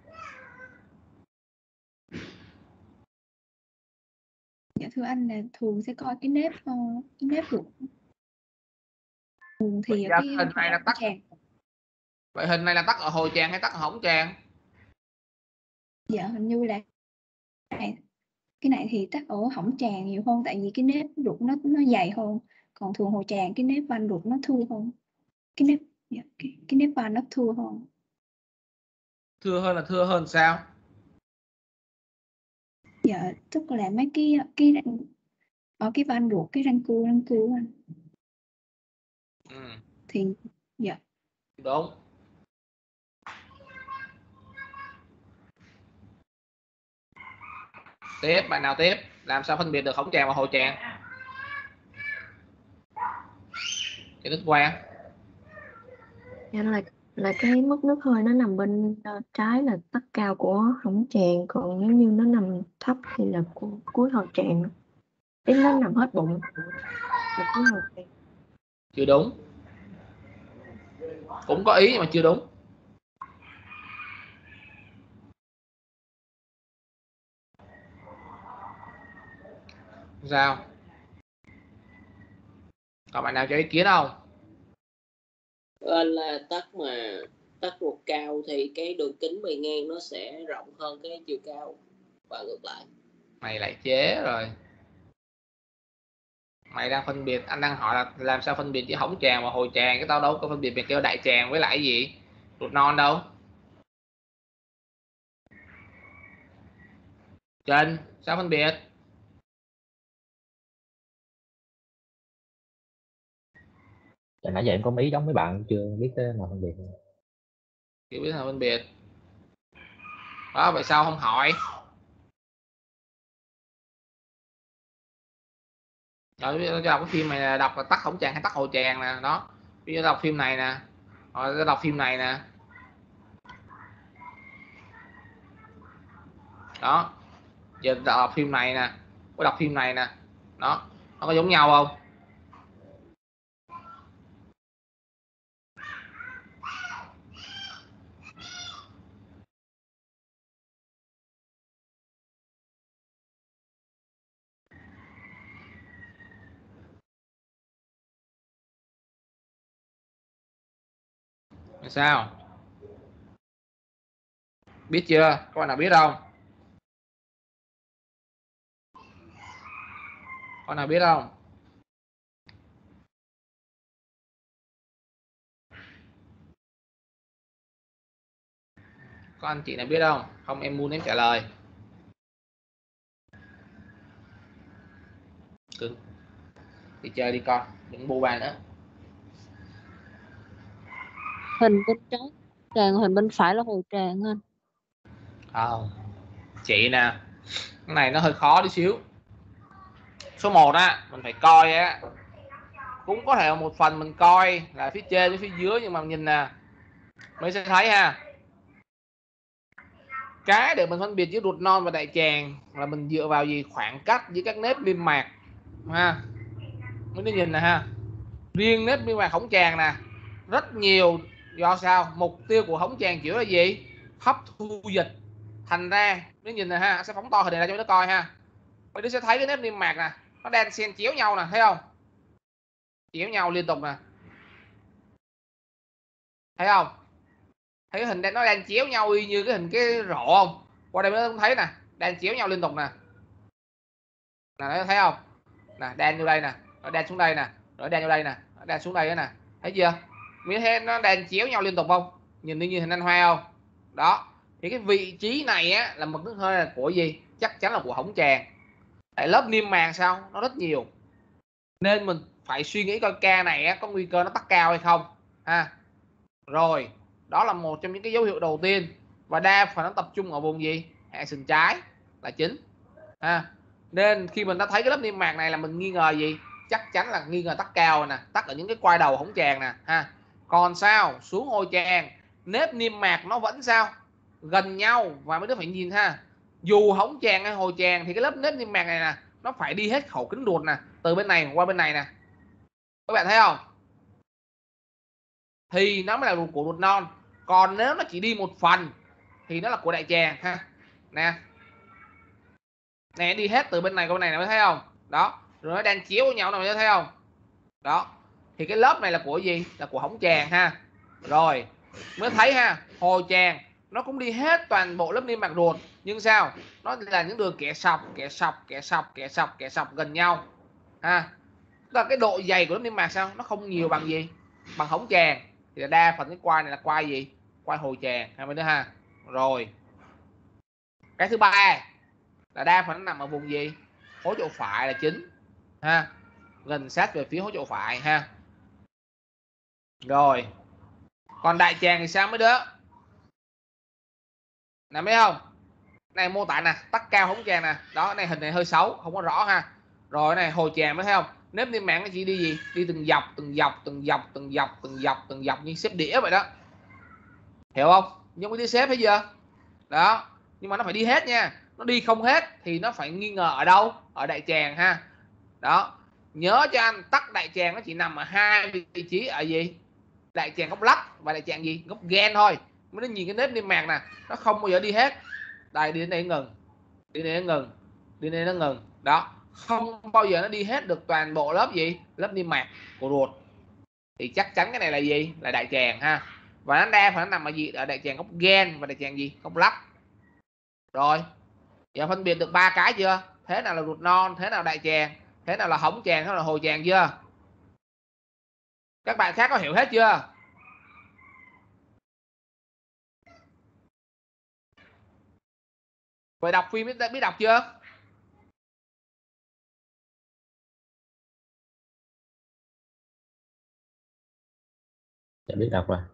Dạ thưa anh là thường sẽ coi cái nếp ruột. Thường thì Vậy hình này là tắc. Vậy hình này là tắc ở hồi tràng hay tắc ở hỏng tràng? Dạ hình như là cái này thì tắc ở hỏng tràng nhiều hơn, tại vì cái nếp ruột nó dày hơn, còn thường hồi tràng cái nếp van ruột nó thưa hơn. Cái nếp van nó thưa hơn. Thưa hơn là thưa hơn sao? Dạ tức là mấy cái ở cái van ruột, cái răng cưa anh. Thì dạ đúng. Tiếp, bạn nào tiếp? Làm sao phân biệt được hỏng tràng và hồi tràng? Cái Đức Quang. Dạ là cái mức nước hơi nó nằm bên trái là tắc cao của hỏng tràng, còn nếu như nó nằm thấp thì là cuối hồi tràng. Ý nó nằm hết bụng là cuối hồi tràng. Chưa đúng. Cũng có ý nhưng mà chưa đúng. Sao? Còn bạn nào cho ý kiến không? Là tắc ruột cao thì cái đường kính bề ngang nó sẽ rộng hơn cái chiều cao và ngược lại. Mày lại chế rồi. Mày đang phân biệt, anh đang hỏi là làm sao phân biệt giữa hõng tràng và hồi tràng, cái tao đâu có phân biệt về kêu đại tràng với lại cái gì ruột non đâu. Trần, sao phân biệt? Nãy giờ em có ý giống mấy bạn chưa biết cái nào phân biệt. Chưa biết nào phân biệt. Đó, vậy sao không hỏi? Rồi cho đọc cái phim này là đọc là tắc hõng tràng hay tắc hồi tràng nè, đó. Bây giờ đọc phim này nè. Rồi đọc phim này nè. Đó. Giờ đọc phim này nè, có đọc phim này nè. Đó, nó có giống nhau không? Sao? Biết chưa? Các bạn nào biết không? Con nào biết không? Có anh chị nào biết không? Không em muốn em trả lời. Cưng. Đi chơi đi con, đừng bu bàn nữa. Hình bên trái tràng, hình bên phải là hồi tràng anh. Chị nè, cái này nó hơi khó tí xíu. Số 1 á, mình phải coi á, cũng có thể một phần mình coi là phía trên với phía dưới, nhưng mà nhìn nè mình sẽ thấy ha, cái để mình phân biệt giữa ruột non và đại tràng là mình dựa vào gì? Khoảng cách giữa các nếp niêm mạc ha. Mới đi nhìn nè ha, riêng nếp niêm mạc hõng tràng nè rất nhiều. Do sao? Mục tiêu của hõng tràng chỉ là gì? Hấp thu dịch. Thành ra nếu nhìn nè ha, sẽ phóng to hình này ra cho nó coi ha. Mấy đứa sẽ thấy cái nếp niêm mạc nè, nó đan xen chéo nhau nè, thấy không? Chéo nhau liên tục nè, thấy không? Thấy cái hình đen nó đan chéo nhau y như cái hình cái rổ không? Qua đây mới thấy nè, đan chéo nhau liên tục nè. Nè, thấy không? Nè, đan vô đây nè, nó đan xuống đây nè, rồi đan vô đây nè, nó đan xuống đây nữa nè. Thấy chưa? Mới thấy nó đan chéo nhau liên tục không? Nhìn như hình anh hoa không? Đó. Thì cái vị trí này á là mực nước hơi là của gì? Chắc chắn là của hõng tràng. Tại lớp niêm màng sao? Nó rất nhiều. Nên mình phải suy nghĩ coi ca này á, có nguy cơ nó tắc cao hay không ha. Rồi, đó là một trong những cái dấu hiệu đầu tiên, và đa phần nó tập trung ở vùng gì? Hạ sườn trái là chính ha. Nên khi mình đã thấy cái lớp niêm mạc này là mình nghi ngờ gì? Chắc chắn là nghi ngờ tắc cao nè, tắc ở những cái quai đầu hõng tràng nè ha. Còn sao? Xuống hồi tràng, nếp niêm mạc nó vẫn sao? Gần nhau, và mấy đứa phải nhìn ha. Dù hõng tràng hay hồi tràng thì cái lớp nếp niêm mạc này nè, nó phải đi hết khẩu kính ruột nè, từ bên này qua bên này nè. Các bạn thấy không? Thì nó mới là ruột của ruột non. Còn nếu nó chỉ đi một phần thì nó là của đại tràng ha. Nè. Nè, đi hết từ bên này qua bên này mới thấy không? Đó, rồi nó đang chiếu với nhau nào mới thấy không? Đó. Thì cái lớp này là của gì? Là của hõng tràng ha. Rồi, mới thấy ha, hồi tràng nó cũng đi hết toàn bộ lớp niêm mạc ruột, nhưng sao? Nó là những đường kẻ sọc gần nhau ha. Tức là cái độ dày của lớp niêm mạc sao? Nó không nhiều bằng gì? Bằng hõng tràng. Thì đa phần cái quai này là quai gì? Quai hồi tràng ha mấy đứa ha. Rồi. Cái thứ ba là đa phần nó nằm ở vùng gì? Hố chỗ phải là chính ha, gần sát về phía hố chỗ phải ha. Rồi, còn đại tràng thì sao mấy đứa? Nè mấy không? Này mô tả nè, tắc cao hõng tràng nè. Đó, này hình này hơi xấu, không có rõ ha. Rồi này hồi tràng mới thấy không? Nếp niêm mạc nó chỉ đi gì? Đi từng dọc như xếp đĩa vậy đó. Hiểu không? Giống như xếp thấy chưa? Đó, nhưng mà nó phải đi hết nha. Nó đi không hết thì nó phải nghi ngờ ở đâu? Ở đại tràng ha. Đó, nhớ cho anh, tắc đại tràng nó chỉ nằm ở hai vị trí ở gì? Đại tràng gốc lách và đại tràng gì? Gốc gen thôi. Mới nó nhìn cái nếp niêm mạc nè, nó không bao giờ đi hết. Đây, đi đến đây ngừng, đi đến đây ngừng, đi đến đây nó ngừng. Đó, không bao giờ nó đi hết được toàn bộ lớp gì, lớp niêm mạc của ruột, thì chắc chắn cái này là gì, là đại tràng ha. Và nó đa phần nó nằm ở gì, ở đại tràng gốc gen và đại tràng gì, gốc lắc. Rồi giờ phân biệt được ba cái chưa, thế nào là ruột non, thế nào đại tràng, thế nào là hõng tràng, thế nào là hồi tràng chưa? Các bạn khác có hiểu hết chưa? Vậy đọc phim biết đọc chưa? Dạ biết đọc rồi.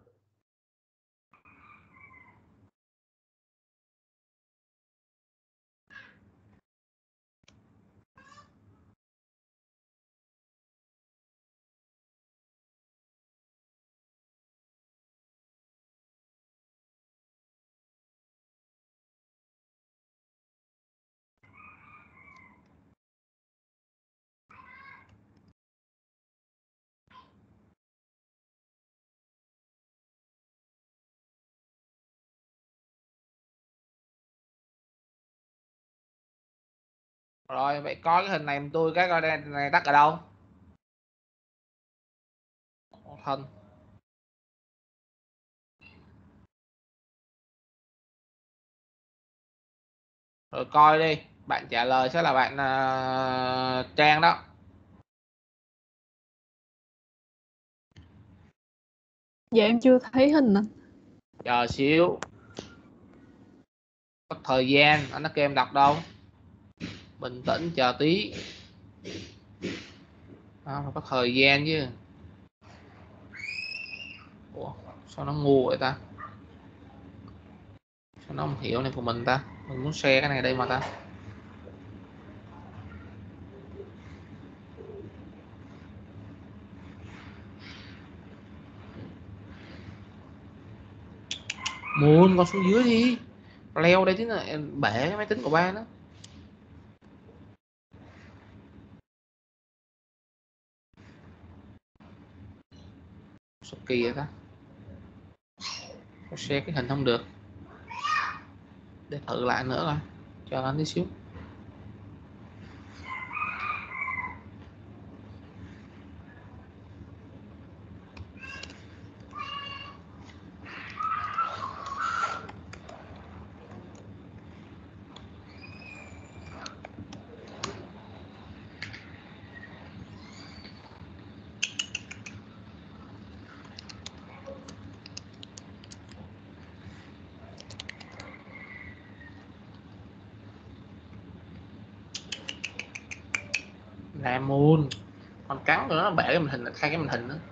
Rồi vậy có cái hình này tôi cái coi đây này tắc ở đâu? Thân. Rồi coi đi, bạn trả lời sẽ là bạn Trang đó. Dạ em chưa thấy hình anh. Chờ xíu, có thời gian anh nó kêu em đọc đâu, bình tĩnh chờ tí. Phải có thời gian chứ. Ủa, sao nó ngu vậy ta, sao nó không hiểu này của mình ta, mình muốn share cái này đây mà ta. Muốn con xuống dưới đi, leo đây chứ là bể cái máy tính của ba đó. Sao kỳ vậy ta, share cái hình không được, để thử lại nữa coi, cho anh tí xíu. Làm môn con cắn nữa nó bể cái màn hình, thay cái màn hình nữa.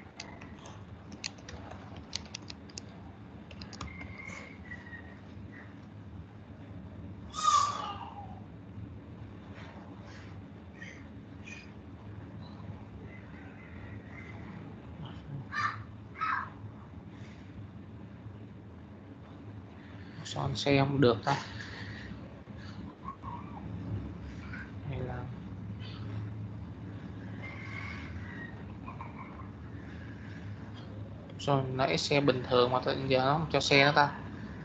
Sao anh xe không được ta, hay là sao nãy xe bình thường mà tự giờ nó không cho xe nữa ta.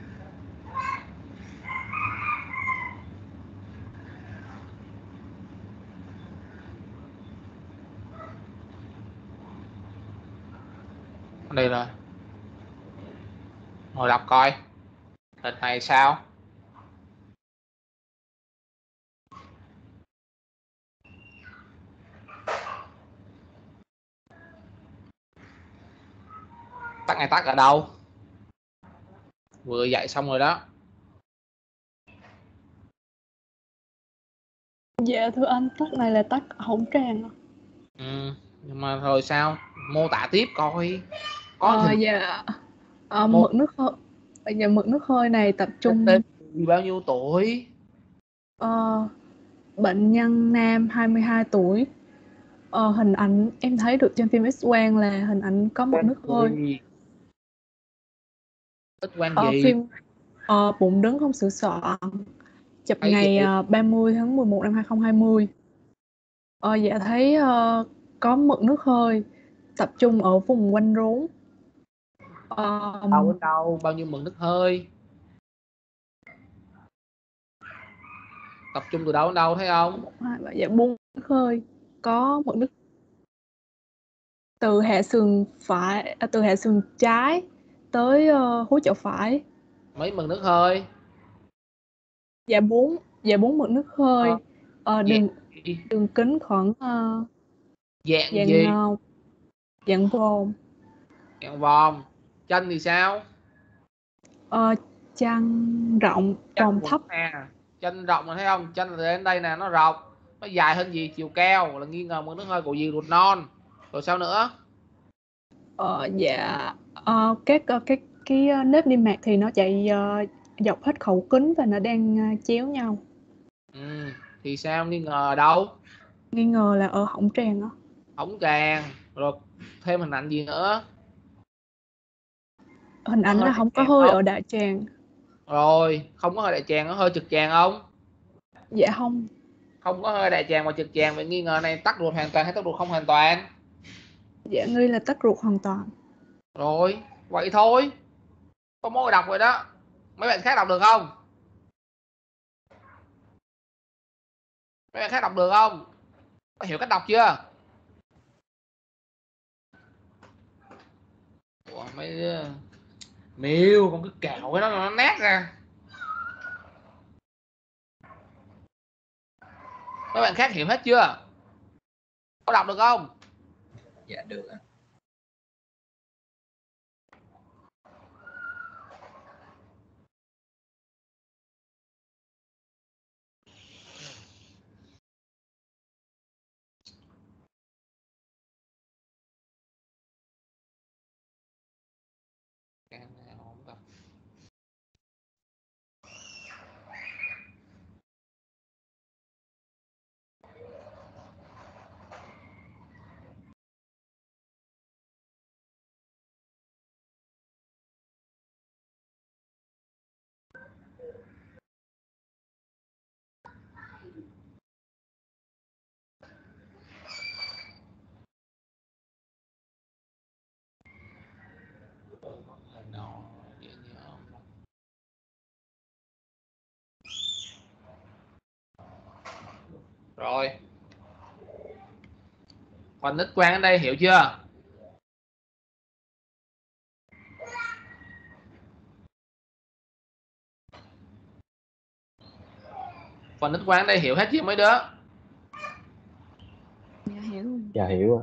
Đây rồi, ngồi đọc coi hình này sao. Tắc này tắc ở đâu, vừa dạy xong rồi đó. Dạ thưa anh, tắc này là tắc hổng tràng. Nhưng mà rồi sao, mô tả tiếp coi. Có hình Dạ Một- mực nước hơi, dạ mực nước hơi này tập trung bao nhiêu tuổi? bệnh nhân nam 22 tuổi. Hình ảnh em thấy được trên phim X-quang là hình ảnh có mực nước hơi. X-quang gì? Phim bụng đứng không sửa soạn, chụp Thấy ngày gì? 30 tháng 11 năm 2020. Dạ thấy có mực nước hơi tập trung ở vùng quanh rốn. Đâu đến đâu, bao nhiêu mực nước hơi? Tập trung từ đâu đến đâu thấy không? 2, 3, dạ 4 nước hơi có mực nước từ hạ sườn phải từ hạ sườn trái tới hố chậu phải. Mấy mực nước hơi? Dạ 4 mực nước hơi. Đường kính khoảng dạng dạng gì? Dạng vòm. Dạng vòm. Chân thì sao? Chân rộng, vòm thấp. Chân rộng mà thấy không? Chân là đến đây nè, nó rộng, nó dài hơn gì? Chiều cao là nghi ngờ mực nước hơi của gì? Ruột non. Rồi sao nữa? Dạ cái nếp niêm mạc thì nó chạy dọc hết khẩu kính và nó đang chéo nhau. Thì sao? Nghi ngờ ở đâu? Nghi ngờ là ở hõng tràng đó. Hõng tràng. Rồi thêm hình ảnh gì nữa? Hình ảnh là không có hơi ở đại tràng. Rồi không có hơi đại tràng, có hơi trực tràng không? Dạ không. Không có hơi đại tràng và trực tràng. Vậy nghi ngờ này tắc ruột hoàn toàn hay tắc ruột không hoàn toàn? Dạ nghi là tắc ruột hoàn toàn. Rồi vậy thôi, có mỗi đọc rồi đó. Mấy bạn khác đọc được không? Mấy bạn khác đọc được không? Có hiểu cách đọc chưa? Ủa, mấy đứa miêu con cứ cào cái đó nó nát ra. Mấy bạn khác hiểu hết chưa? Có đọc được không? Dạ được ạ. Rồi, phần X quang ở đây hiểu chưa? Phần X quang ở đây hiểu hết chưa mấy đứa? Dạ hiểu. Dạ hiểu.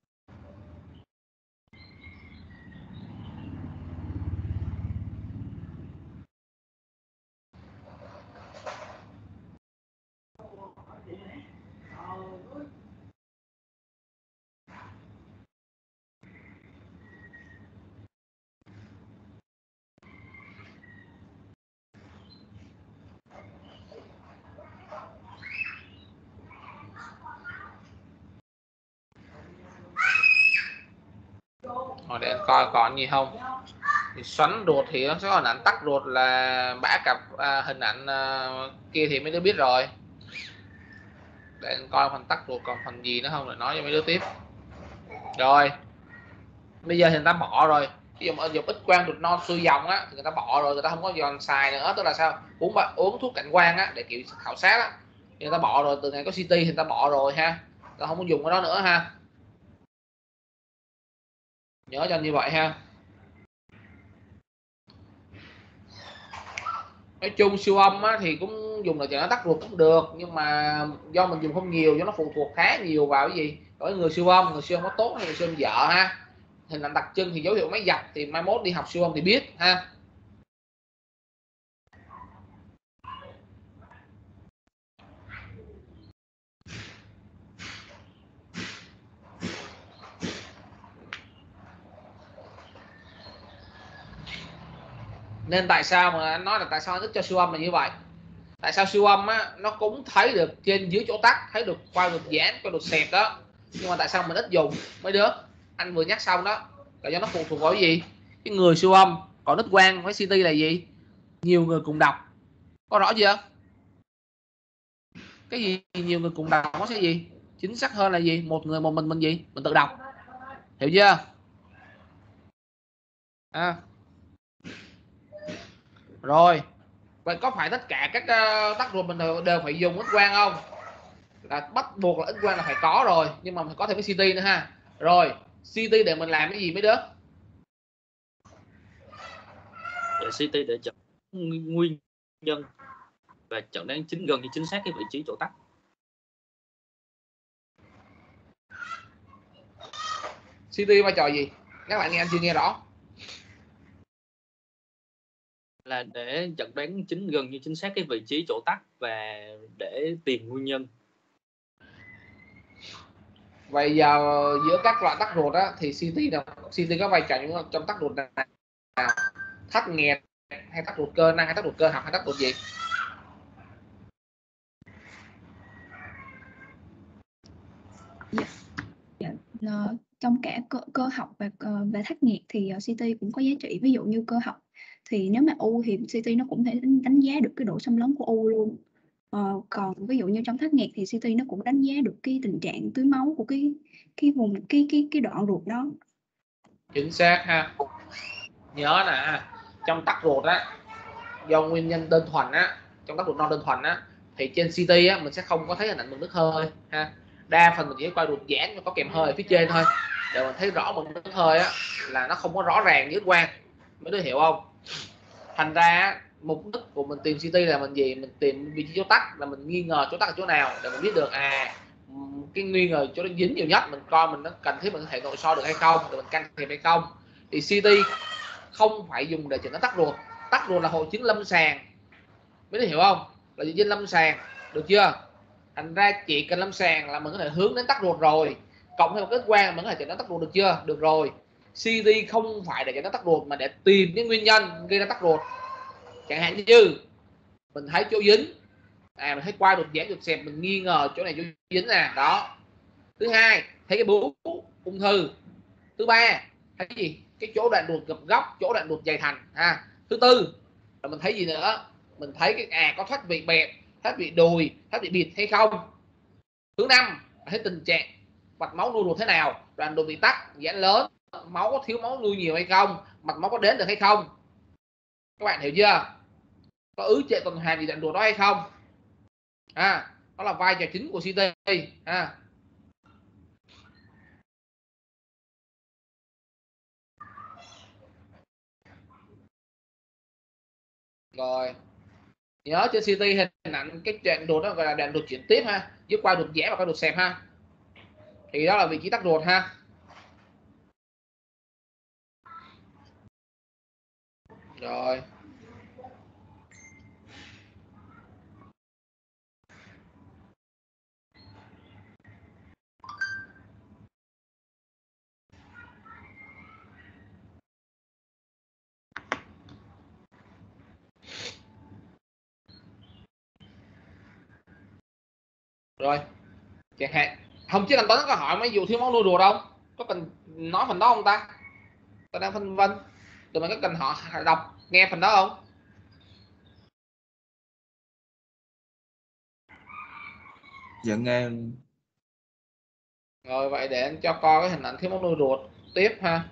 Rồi để anh coi còn gì không. Thì xoắn ruột thì nó sẽ có hình ảnh tắc ruột là bã cặp hình ảnh kia thì mấy đứa biết rồi. Để anh coi phần tắc ruột còn phần gì nữa không rồi nói cho mấy đứa tiếp. Rồi bây giờ thì người ta bỏ rồi. Ví dụ dùng ít quang ruột non xuôi dòng á thì người ta bỏ rồi, người ta không có còn xài nữa. Tức là sao? Uống thuốc cạnh quang á để kiểu khảo sát á thì người ta bỏ rồi. Từ ngày có CT thì người ta bỏ rồi ha, người ta không có dùng cái đó nữa ha. Nhớ cho anh như vậy ha. Nói chung siêu âm á, thì cũng dùng là cho nó tắc ruột cũng được, nhưng mà do mình dùng không nhiều, do nó phụ thuộc khá nhiều vào cái gì. Đối với người siêu âm có tốt hay người siêu âm dở ha. Hình ảnh đặc trưng thì dấu hiệu máy dập thì mai mốt đi học siêu âm thì biết ha. Nên tại sao mà anh nói là tại sao anh thích cho siêu âm là như vậy. Tại sao siêu âm á, nó cũng thấy được trên dưới chỗ tắc, thấy được qua được giãn, qua được xẹp đó. Nhưng mà tại sao mình ít dùng mấy đứa? Anh vừa nhắc xong đó là do nó phụ thuộc vào cái gì? Cái người siêu âm, còn X quang với CT là gì? Nhiều người cùng đọc. Có rõ chưa? Cái gì nhiều người cùng đọc nó sẽ gì? Chính xác hơn là gì? Một người một mình gì? Mình tự đọc. Hiểu chưa? Rồi Vậy có phải tất cả các tắc ruột mình đều phải dùng X quang không? Là bắt buộc là X quang là phải có rồi, nhưng mà có thêm cái CT nữa ha. Rồi CT để mình làm cái gì mấy đứa? CT để chẩn nguyên nhân và chẩn đoán gần như chính xác cái vị trí chỗ tắc. CT vai trò gì? Các bạn nghe anh chưa nghe rõ. Là để chẩn đoán gần như chính xác cái vị trí chỗ tắc và để tìm nguyên nhân. Vậy giờ giữa các loại tắc ruột á, thì CT có vai trò trong tắc ruột nào? Thắt nghẹt hay tắc ruột cơ năng hay tắc ruột cơ học hay tắc ruột gì? Trong cả cơ học và thắt nghẹt thì CT cũng có giá trị. Ví dụ như cơ học thì nếu mà u thì CT nó cũng thể đánh giá được cái độ xâm lấn của u luôn. Còn ví dụ như trong thắt nghẹt thì CT nó cũng đánh giá được cái tình trạng tưới máu của cái vùng cái đoạn ruột đó. Chính xác ha. Nhớ nè, trong tắc ruột á, do nguyên nhân đơn thuần á, trong tắc ruột non đơn thuần á, thì trên CT á mình sẽ không có thấy hình ảnh mực nước hơi ha. Đa phần mình chỉ quay ruột giãn có kèm hơi ở phía trên thôi, để mình thấy rõ mực nước hơi á là nó không có rõ ràng như X quang. Mấy đứa hiểu không? Thành ra mục đích của mình tìm CT là mình gì? Mình tìm vị trí chỗ tắc, là mình nghi ngờ chỗ tắc ở chỗ nào để mình biết được cái nghi ngờ chỗ nó dính nhiều nhất, mình coi mình nó cần thiết mình có thể nội soi được hay không, để mình can thiệp hay không. Thì CT không phải dùng để chẩn đoán tắc ruột. Tắc ruột là hội chứng lâm sàng, mấy đứa hiểu không? Là gì? Trên lâm sàng, được chưa? Thành ra chỉ cần lâm sàng là mình có thể hướng đến tắc ruột rồi, cộng thêm một kết quang mình có thể chẩn đoán tắc ruột, được chưa? Được rồi. CT không phải để chẩn đoán tắc ruột mà để tìm cái nguyên nhân gây ra tắc ruột. Chẳng hạn như mình thấy chỗ dính, mình thấy qua ruột giãn ruột xẹp, mình nghi ngờ chỗ này chỗ dính nè, đó. Thứ hai, thấy cái bướu ung thư. Thứ ba, thấy cái gì? Cái chỗ đoạn ruột gập góc, chỗ đoạn ruột dày thành ha. Thứ tư là mình thấy gì nữa? Mình thấy cái có thoát vị bẹp, thoát vị đùi, thoát vị bịt hay không. Thứ năm, thấy tình trạng mạch máu nuôi ruột thế nào, đoạn ruột bị tắc giãn lớn, máu có thiếu máu nuôi nhiều hay không, mạch máu có đến được hay không. Các bạn hiểu chưa? Có ứ trệ tuần hoàn gì đoạn ruột đó hay không. Đó là vai trò chính của CT ha. Rồi nhớ trên CT hình ảnh cái đoạn ruột đó gọi là đoạn ruột chuyển tiếp ha, giữa qua ruột giãn và qua ruột xẹp ha. Thì đó là vị trí tắc ruột ha. Rồi chẳng hạn không chứ anh Tuấn có hỏi mấy vụ thiếu máu nuôi ruột không, có cần nói phần đó không ta? Tôi đang phân vân, tụi mình có cần họ đọc nghe phần đó không? Dạ nghe. Rồi vậy để anh cho coi cái hình ảnh thiếu máu nuôi ruột tiếp ha.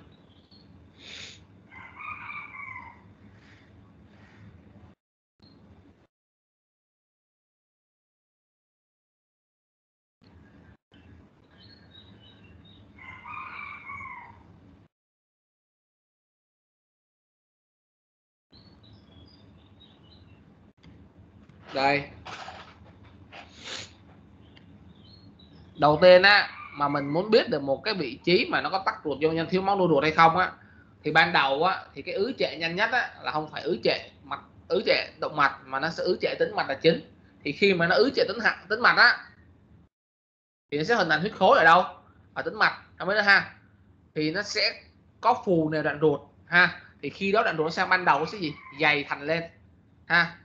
Đây, đầu tiên á, mà mình muốn biết được một cái vị trí mà nó có tắc ruột do nhân thiếu máu nuôi ruột hay không á, thì ban đầu á, thì cái ứ trệ nhanh nhất á, là không phải ứ trệ động mạch, mà nó sẽ ứ trệ tĩnh mạch là chính. Thì khi mà nó ứ trệ tĩnh mạch á, thì nó sẽ hình thành huyết khối ở đâu? Ở tĩnh mạch, không biết đó ha. Thì nó sẽ có phù nề đoạn ruột ha. Thì khi đó đoạn ruột nó sang ban đầu nó sẽ gì? Dày thành lên ha.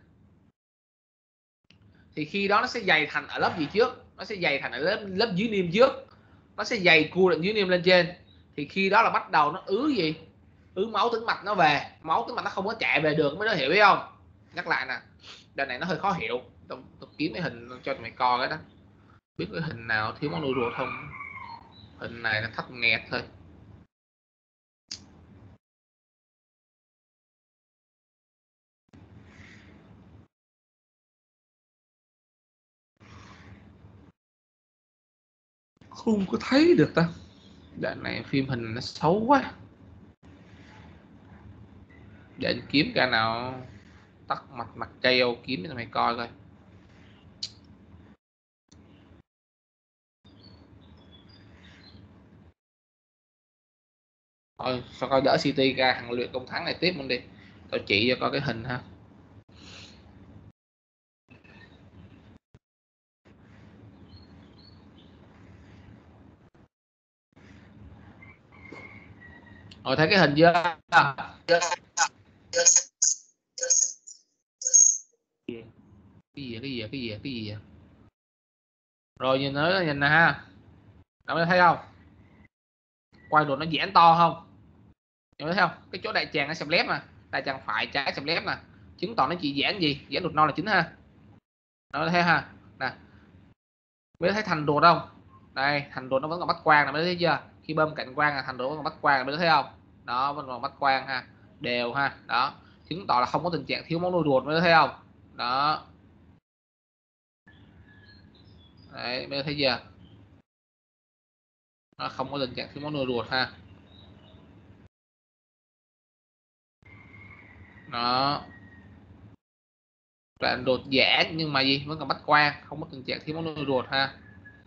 Thì khi đó nó sẽ dày thành ở lớp gì trước? Nó sẽ dày thành ở lớp dưới niêm trước. Nó sẽ dày cua đoạn dưới niêm lên trên. Thì khi đó là bắt đầu nó ứ gì? Ứ máu tĩnh mạch nó về. Máu tĩnh mạch nó không có chạy về được, mới đó hiểu biết không? Nhắc lại nè, đoạn này nó hơi khó hiểu. Tôi kiếm cái hình cho mày coi cái đó. Biết cái hình nào thiếu máu nuôi ruột không? Hình này là thắt nghẹt thôi. Không có thấy được ta. Đoạn này phim hình nó xấu quá. Để anh kiếm cái nào tắt mặt keo kiếm cho mày coi coi. Thôi sao coi đỡ City ra thằng luyện công thắng này tiếp luôn đi. Tao chỉ cho coi cái hình ha. Rồi thấy cái hình chưa? Cái gì? Rồi nhìn nè ha. Các thấy không? Quay đồ nó giãn to không? Thấy không? Cái chỗ đại tràng nó sầm lép nè, đại tràng phải trái sầm lép nè, chứng tỏ nó chỉ giãn gì? Giãn ruột non là chính ha. Nó thấy ha. Nè. Mới thấy thành ruột không? Đây, thành ruột nó vẫn còn bắt quang nè, mới thấy chưa? Khi bơm cạnh quang là thành ruột vẫn còn bắt quang, mới thấy không? Đó, vẫn còn bắt quang ha. Đều ha. Đó. Chứng tỏ là không có tình trạng thiếu máu nuôi ruột, mới thấy không? Đó. Đấy, mới thấy chưa? Nó không có tình trạng thiếu máu nuôi ruột ha. Đó. Đoạn ruột giãn nhưng mà gì? Vẫn còn bắt quang, không có tình trạng thiếu máu nuôi ruột ha.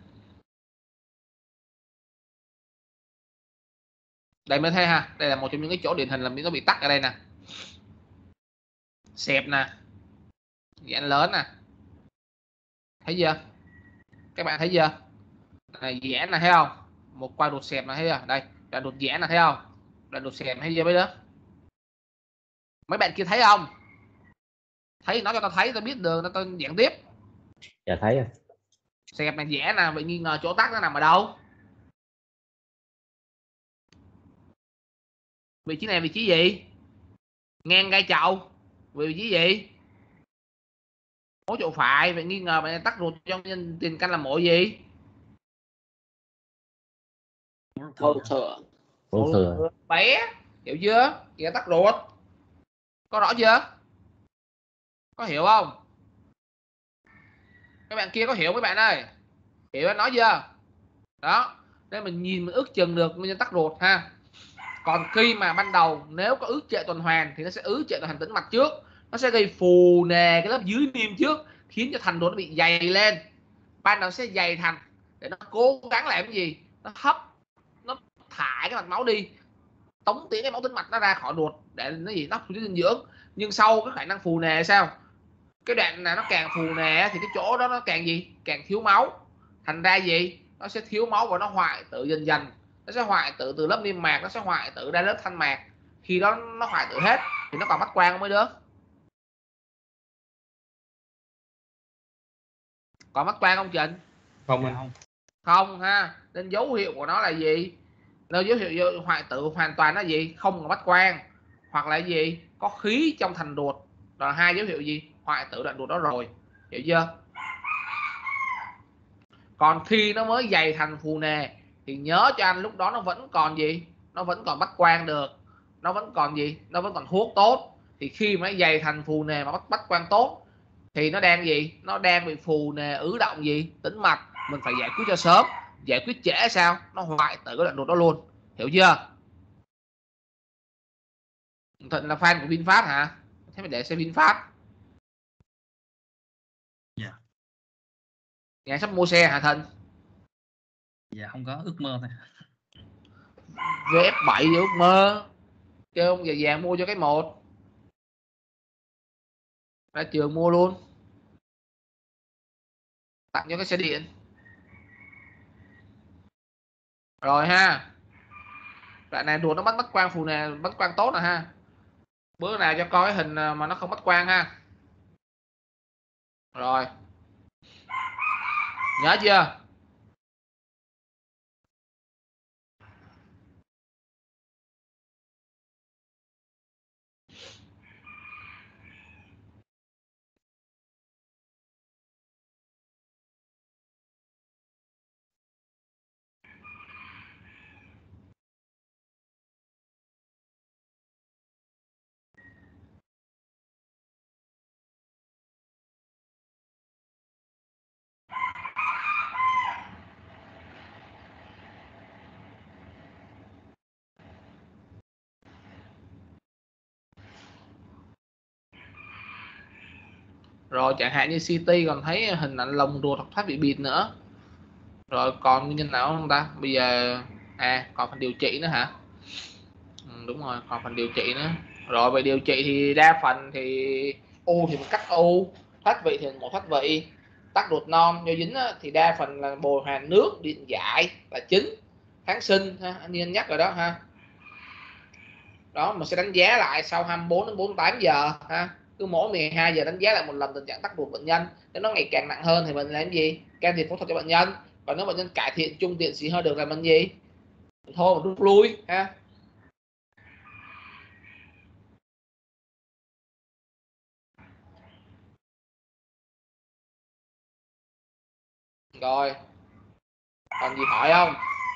Đây mới thấy ha. Đây là một trong những cái chỗ điển hình làm nó bị tắc ở đây nè. Xẹp nè. Giãn lớn nè. Thấy chưa? Các bạn thấy chưa? Này giãn nè, thấy không? Một qua ruột xẹp nè, thấy chưa? Đây, đoạn ruột giãn nè, thấy không? Đoạn ruột xẹp thấy chưa mấy đứa? Mấy bạn kia thấy không? Thấy nói cho tao thấy, tao biết đường, tao giảng tiếp. Dạ thấy rồi. Xẹp này giãn nè, vậy nghi ngờ chỗ tắc nó nằm ở đâu? Vị trí này vị trí gì? Ngang gai chậu. Vị trí gì? Mố chỗ phải, vậy nghi ngờ bạn tắc ruột trong tiền căn là mộ gì? Mô thừa. Mô thừa. Bé, hiểu chưa? Kìa tắc ruột. Có rõ chưa? Có hiểu không? Các bạn kia có hiểu mấy bạn ơi? Hiểu anh nói chưa? Đó. Nên mình nhìn mình ước chừng được nguyên nhân tắc ruột ha. Còn khi mà ban đầu nếu có ứ trệ tuần hoàn thì nó sẽ ứ trệ tuần hoàn tĩnh mạch trước, nó sẽ gây phù nề cái lớp dưới niêm trước, khiến cho thành ruột nó bị dày lên. Ban đầu sẽ dày thành để nó cố gắng làm cái gì? Nó hấp, nó thải cái mạch máu đi, tống tiến cái máu tĩnh mạch nó ra khỏi ruột để nó gì? Nó dinh dưỡng. Nhưng sau cái khả năng phù nề sao? Cái đoạn này nó càng phù nề thì cái chỗ đó nó càng gì? Càng thiếu máu. Thành ra gì? Nó sẽ thiếu máu và nó hoại tử dần dần. Nó sẽ hoại tử từ lớp niêm mạc, nó sẽ hoại tử ra lớp thanh mạc. Khi đó nó hoại tử hết thì nó còn bắt quang không mấy đứa? Còn bắt quang không Trịnh? Không anh. Không ha. Nên dấu hiệu của nó là gì? Nên dấu hiệu hoại tử hoàn toàn là gì? Không còn bắt quang. Hoặc là gì? Có khí trong thành ruột. Đó là hai dấu hiệu gì? Hoại tử đoạn ruột đó rồi. Hiểu chưa? Còn khi nó mới dày thành phù nề thì nhớ cho anh lúc đó nó vẫn còn gì? Nó vẫn còn bắt quang được. Nó vẫn còn gì? Nó vẫn còn thuốc tốt. Thì khi mà nó dày thành phù nề mà bắt quang tốt thì nó đang gì? Nó đang bị phù nề ứ động gì? Tĩnh mạch. Mình phải giải quyết cho sớm. Giải quyết trễ sao? Nó hoại tử cái đoạn ruột đó luôn. Hiểu chưa? Thịnh là fan của VinFast hả? Thế mày để xe VinFast. Dạ. Nhà sắp mua xe hả Thịnh? Dạ không có ước mơ thôi. VF7 ước mơ. Kêu ông già vàng mua cho cái một. Ra trường mua luôn. Tặng cho cái xe điện. Rồi ha. Đoạn này ruột nó bắt quang phù nè, bắt quang tốt nè ha. Bữa nào cho coi cái hình mà nó không bắt quang ha. Rồi. Nhớ chưa? Rồi chẳng hạn như CT còn thấy hình ảnh lồng ruột hoặc thoát vị bịt nữa. Rồi còn nguyên nhân nào không ta? Bây giờ còn phần điều trị nữa hả? Đúng rồi, còn phần điều trị nữa. Rồi về điều trị thì đa phần thì u thì mình cắt u, thoát vị thì mình mổ thoát vị. Tắc ruột non do dính thì đa phần là bồi hoàn nước, điện giải là chính, kháng sinh ha, anh Nhiên nhắc rồi đó ha. Đó, mình sẽ đánh giá lại sau 24 đến 48 giờ ha. Cứ mỗi 12 giờ đánh giá lại một lần tình trạng tắc ruột bệnh nhân. Nếu nó ngày càng nặng hơn thì mình làm gì? Can thiệp phẫu thuật cho bệnh nhân. Còn nếu bệnh nhân cải thiện trung tiện xì hơi được là mình gì? Thôi mình rút lui ha. Rồi, còn gì hỏi không?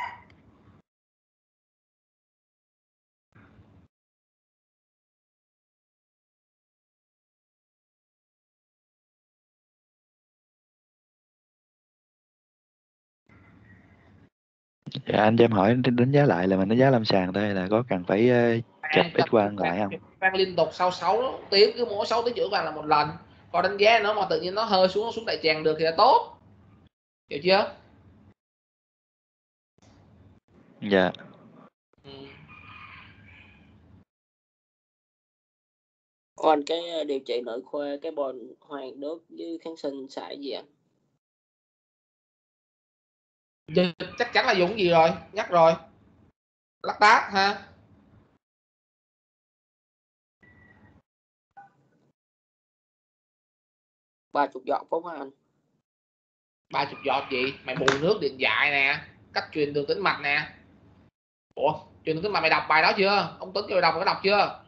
Dạ anh cho em hỏi đánh giá lại là mình đánh giá lâm sàng thôi hay là có cần phải chụp X-quang lại không? X-quang liên tục sau 6 tiếng, cứ mỗi 6 tiếng chữa X-quang là một lần. Còn đánh giá nó mà tự nhiên nó hơi xuống đại tràng được thì là tốt. Hiểu chưa? Dạ. Còn cái điều trị nội khoa, cái bồi hoàn nước với kháng sinh xài gì ạ? Chắc chắn là dùng gì rồi, nhắc rồi. Lactat ha. 30 giọt phải không anh? 30 giọt gì? Mày bù nước điện giải nè, cách truyền đường tĩnh mạch nè. Ủa, truyền đường tĩnh mạch mày đọc bài đó chưa? Ông Tính cho mày đọc, có đọc chưa?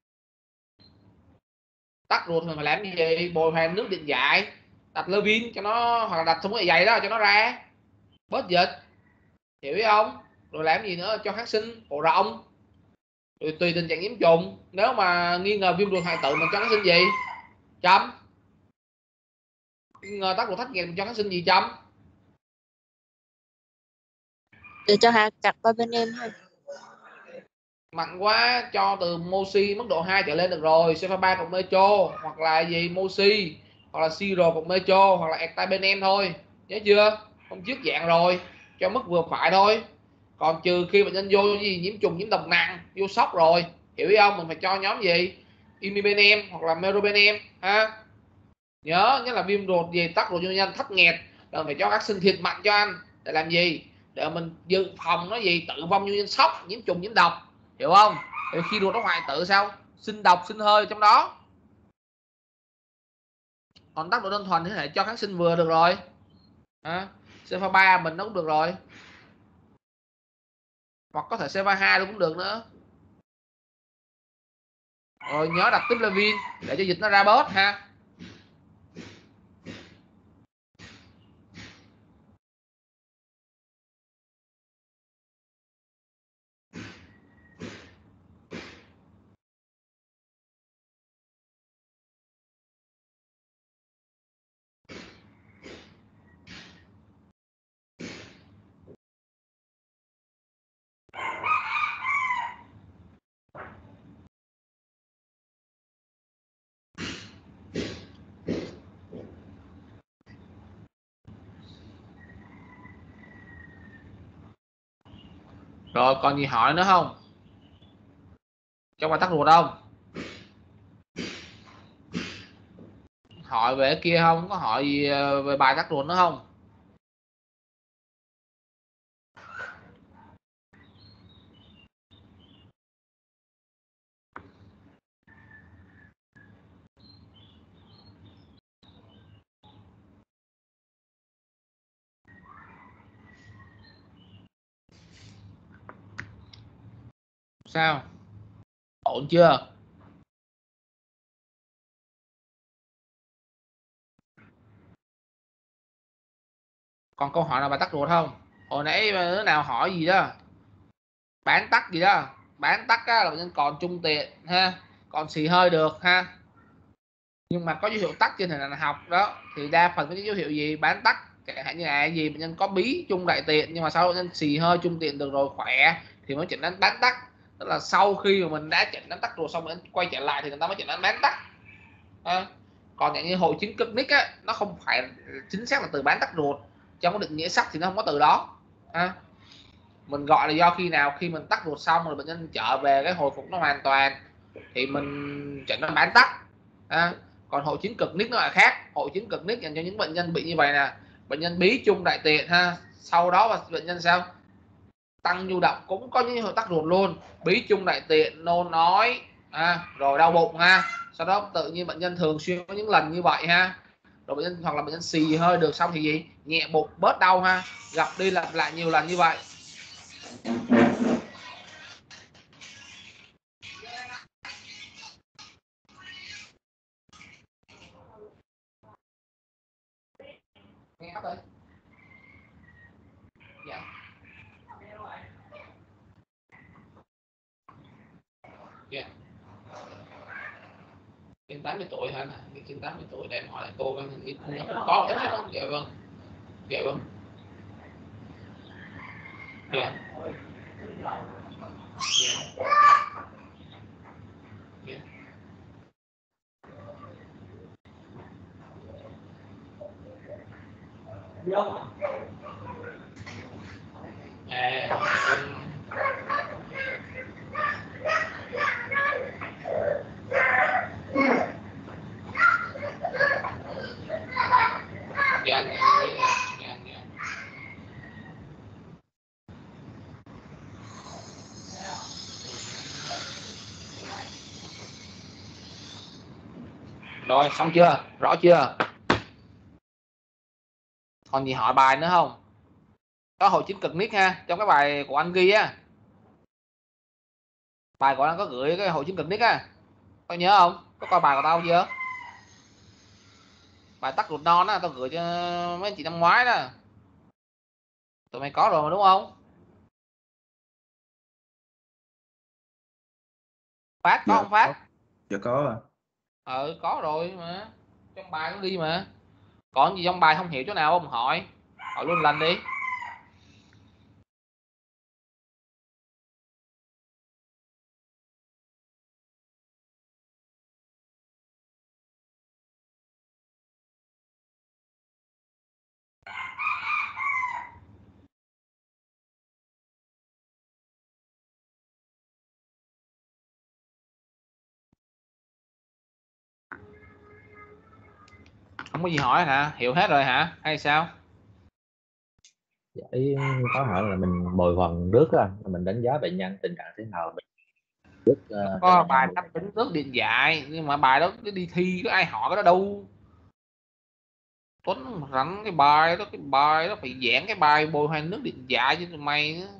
Tắc ruột thì mày làm gì? Bồi hoàn nước điện giải, đặt Levin cho nó, hoặc là đặt xong cái dày đó cho nó ra, bớt dịch. Hiểu không? Rồi làm gì nữa? Cho kháng sinh, bộ rộng. Rồi tùy tình trạng nhiễm trùng, nếu mà nghi ngờ viêm ruột hoại tử mình cho kháng sinh gì? Châm. Nghi ngờ tắc ruột thắt nghẹt mình cho kháng sinh gì? Châm. Để cho hạt chặt qua bên em thôi. Mạnh quá cho từ Moxi mức độ 2 trở lên được rồi, Cepha cộng Metro hoặc là gì Moxi hoặc là Siro cộng Metro hoặc là Ectabenem thôi, nhớ chưa? Không trước dạng rồi, cho mức vừa phải thôi. Còn trừ khi bệnh nhân vô gì nhiễm trùng, nhiễm độc nặng, vô sốc rồi, hiểu không? Mình phải cho nhóm gì? Imibenem hoặc là Merobenem ha. Nhớ là viêm ruột gì, tắc ruột nhân thắt nghẹt là phải cho các sinh thiệt mạnh cho anh. Để làm gì? Để mình dự phòng nó gì tử vong như sốc, nhiễm trùng, nhiễm độc, hiểu không? Để khi ruột nó hoại tử sao? Sinh độc, sinh hơi trong đó. Còn tắc độ đơn thuần thì thể cho kháng sinh vừa được rồi. Cepha 3 mình nó cũng được rồi. Hoặc có thể Cepha 2 cũng được nữa. Rồi nhớ đặt Tiplavin để cho dịch nó ra bớt ha. Rồi còn gì hỏi nữa không? Trong bài tắc ruột không? Hỏi về cái kia không? Có hỏi gì về bài tắc ruột nữa không? Sao? Ổn chưa? Còn câu hỏi nào bài tắc ruột không? Hồi nãy đứa nào hỏi gì đó? Bán tắc gì đó? Bán tắc á, là bệnh nhân còn trung tiện ha, còn xì hơi được ha. Nhưng mà có dấu hiệu tắc trên hình ảnh học đó thì đa phần có dấu hiệu gì? Bán tắc. Chẳng hạn như là gì? Bệnh nhân có bí trung đại tiện nhưng mà sau bệnh nhân xì hơi trung tiện được rồi, khỏe thì mới chẩn đoán bán tắc. Tức là sau khi mà mình đã chẩn đoán tắc ruột xong mình quay trở lại thì người ta mới chẩn đoán bán tắc. Cònอย่างnhư hội chứng cực nick á, nó không phải chính xác là từ bán tắc ruột, trong cái định nghĩa sách thì nó không có từ đó. Mình gọi là do khi nào khi mình tắc ruột xong rồi bệnh nhân trở về cái hồi phục nó hoàn toàn thì mình chẩn đoán bán tắc. Còn hội chứng cực nick nó là khác. Hội chứng cực nick dành cho những bệnh nhân bị như vậy nè, bệnh nhân bí trung đại tiện sau đó bệnh nhân sao tăng nhu động, cũng có những hội tắc ruột luôn, bí trung đại tiện, nôn ói rồi đau bụng sau đó tự nhiên bệnh nhân thường xuyên có những lần như vậy rồi bệnh nhân hoặc là bệnh nhân xì hơi được xong thì gì nhẹ bụng bớt đau gặp đi lặp lại nhiều lần như vậy. Nghe hết rồi. Dạ. Yeah. Trên 80 tuổi hả? Trên 80 tuổi để em hỏi lại cô có ít không? Dạ vâng. Dạ vâng. Dạ. Dạ. Rồi xong chưa? Rõ chưa? Còn gì hỏi bài nữa không? Có hội chứng cực nick trong cái bài của anh ghi bài của anh có gửi cái hội chứng cực nick có nhớ không? Có coi bài của tao chưa? Bài tắc ruột non tao gửi cho mấy anh chị năm ngoái đó. Tụi mày có rồi mà đúng không? Phát có không Phát? Dạ có Có rồi mà. Trong bài nó đi mà. Còn gì trong bài không hiểu chỗ nào không hỏi luôn lần đi. Không có gì hỏi hả? Hiểu hết rồi hả? Hay sao? Dạ, ý có hỏi là mình bồi phần nước á, mình đánh giá bệnh nhân tình trạng thế nào, mình nước có bài cách tính nước điện giải nhưng mà bài đó đi thi có ai hỏi cái đó đâu. Tuấn rảnh cái bài đó phải giảng cái bài bồi hoàn nước điện giải cho tụi mày nữa.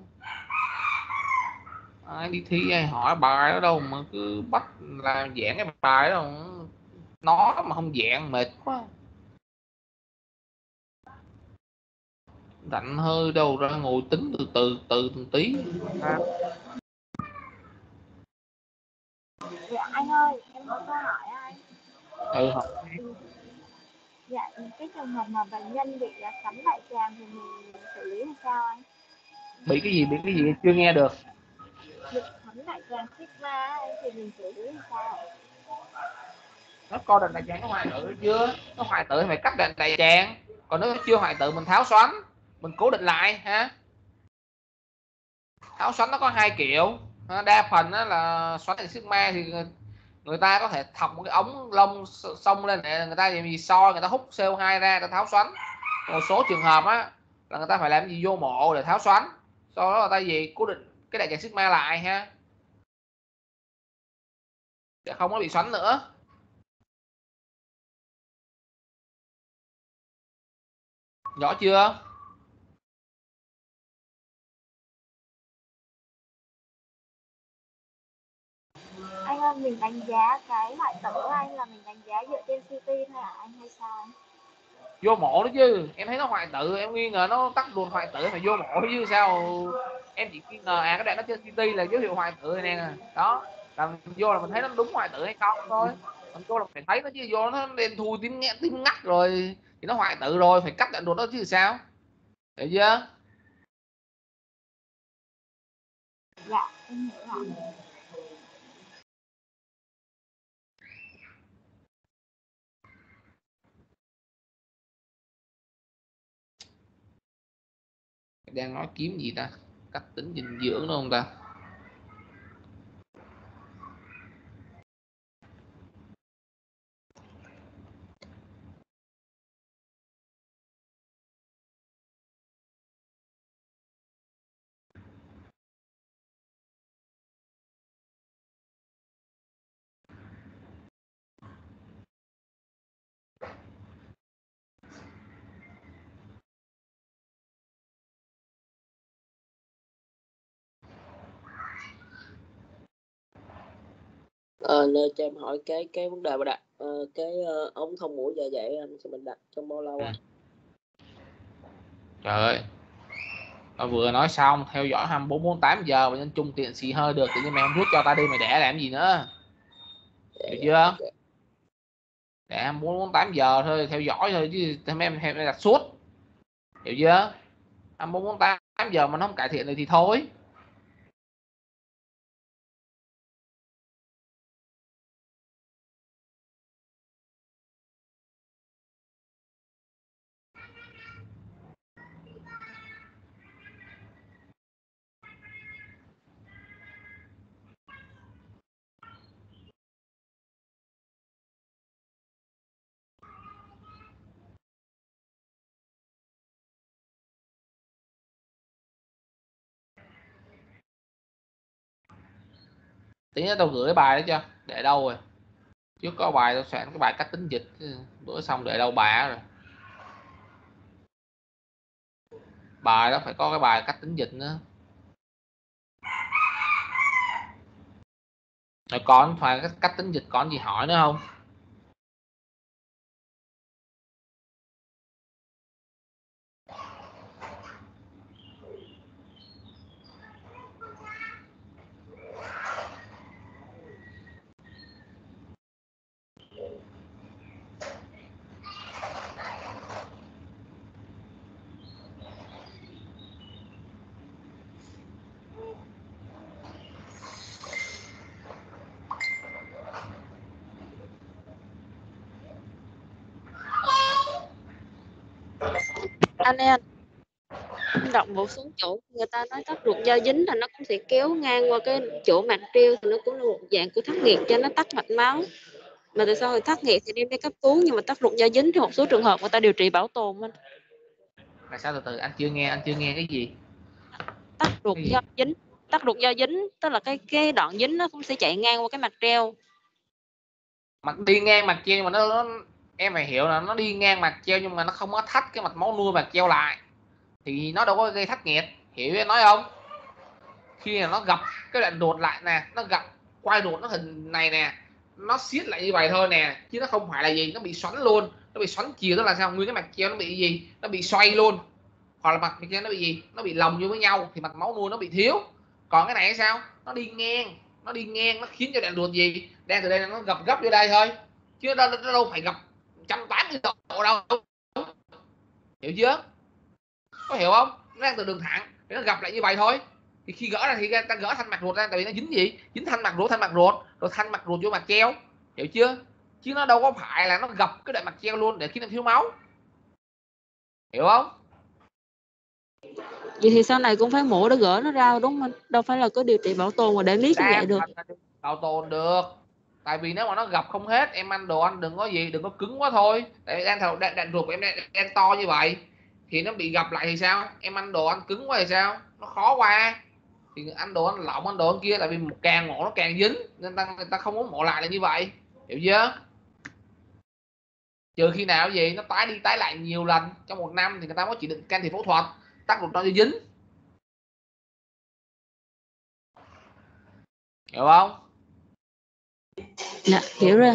Ai đi thi ai hỏi bài đó đâu mà cứ bắt làm giảng cái bài đó, nó mà không giảng mệt quá. Rảnh hơi đâu ra ngồi tính từ từng tí. Dạ anh ơi, em có câu hỏi anh. Hỏi. Dạ, cái trường hợp mà bệnh nhân bị sắn đại tràng thì mình xử lý làm sao anh? Bị cái gì chưa nghe được. Bị sắn đại tràng sigma thì mình xử lý làm sao? Nó coi đền đại tràng có hoại tử chưa? Nó hoại tử thì phải cắt đền đại tràng, còn nếu chưa hoại tử mình tháo xoắn, mình cố định lại Tháo xoắn nó có hai kiểu, đa phần là xoắn thành sigma thì người ta có thể thọc một cái ống lông xông lên để người ta vì soi, người ta hút CO2 ra, người ta tháo xoắn. Một số trường hợp là người ta phải làm gì vô mộ để tháo xoắn, sau đó người ta gì cố định cái đại tràng sigma lại để không có bị xoắn nữa. Rõ chưa? Anh ơi, mình đánh giá cái hoại tử của anh là mình đánh giá dựa trên CT thôi hả anh hay sao anh? Vô mộ đó chứ, em thấy nó hoại tử em nghi ngờ nó tắc ruột hoại tử phải vô mộ chứ sao. Em chỉ nghi ngờ cái đoạn nó trên CT là dấu hiệu hoại tử này nè, đó là vô là mình thấy nó đúng hoại tử hay không thôi. Mình vô là phải thấy nó chứ, vô nó đen thui tím ngắt rồi thì nó hoại tử rồi, phải cắt đoạn ruột đó chứ sao, hiểu chưa? Dạ em hiểu rồi. Đang nói kiếm gì ta, cách tính dinh dưỡng đúng không ta? Nên cho em hỏi cái vấn đề mà đặt ống thông mũi dạ dày anh thì mình đặt trong bao lâu anh? Trời ơi, tao vừa nói xong theo dõi 24-48 giờ bệnh nhân trung tiện xì hơi được, tự nhiên mày không rút cho tao đi, mày đẻ làm gì nữa, hiểu chưa? Để 24-48 giờ thôi, theo dõi thôi chứ em đặt suốt, hiểu chưa? 24-48 giờ mà nó không cải thiện được thì thôi. Tí nữa tao gửi cái bài đó cho, để đâu rồi? Trước có bài tao soạn cái bài cách tính dịch, bữa xong để đâu bà rồi. Bài đó phải có cái bài cách tính dịch nữa. Rồi còn phải cách tính dịch còn gì hỏi nữa không? Anh ơi anh đọc một số chỗ người ta nói tắc ruột do dính là nó cũng sẽ kéo ngang qua cái chỗ mạch treo, thì nó cũng là một dạng của tắc nghẽn cho nó tắc mạch máu. Mà tại sao người tắc nghẽn thì đem đi cấp cứu, nhưng mà tắc ruột do dính thì một số trường hợp người ta điều trị bảo tồn anh. Là sao? Từ từ, anh chưa nghe cái gì? Tắc ruột do dính, tắc ruột do dính tức là cái đoạn dính nó cũng sẽ chạy ngang qua cái mạch treo. Mặt đi ngang mạch treo, nhưng mà nó em phải hiểu là nó đi ngang mạch treo nhưng mà nó không có thắt cái mạch máu nuôi mạch treo lại, thì nó đâu có gây thắt nghẽn, hiểu em nói không? Khi là nó gặp cái đoạn ruột lại nè, nó gặp quai ruột nó hình này nè, nó siết lại như vậy thôi nè, chứ nó không phải là gì nó bị xoắn luôn. Nó bị xoắn chiều tức là sao? Nguyên cái mạch treo nó bị gì? Nó bị xoay luôn, hoặc là mạch treo nó bị gì? Nó bị lồng vô với nhau thì mạch máu nuôi nó bị thiếu. Còn cái này sao? Nó đi ngang, nó khiến cho đoạn ruột gì đang từ đây nó gặp gấp vô đây thôi, chứ nó đâu phải gặp 180 độ đâu, hiểu chưa? Có hiểu không? Nó đang từ đường thẳng thì nó gặp lại như vậy thôi, thì khi gỡ ra thì ta gỡ thanh mạch ruột ra, tại vì nó dính gì? Dính thanh mạch ruột rồi thanh mạch ruột vô mạch treo, hiểu chưa? Chứ nó đâu có phải là nó gặp cái đoạn mạch treo luôn để khiến nó thiếu máu, hiểu không? Vậy thì sau này cũng phải mổ để gỡ nó ra đúng không anh? Đâu phải là cứ điều trị bảo tồn mà để miết như vậy được. Bảo tồn được, tại vì nếu mà nó gặp không hết, em ăn đồ ăn đừng có cứng quá thôi. Tại đạn ruột của em đang to như vậy thì nó bị gặp lại thì sao? Em ăn đồ ăn cứng quá thì sao? Nó khó qua. Thì ăn đồ ăn lỏng, ăn đồ ăn kia, tại vì càng mổ nó càng dính nên người ta không muốn mổ lại là như vậy, hiểu chưa? Trừ khi nào gì nó tái đi tái lại nhiều lần trong một năm thì người ta mới chỉ định can thiệp phẫu thuật tắc ruột no dính, hiểu không? Dạ hiểu rồi.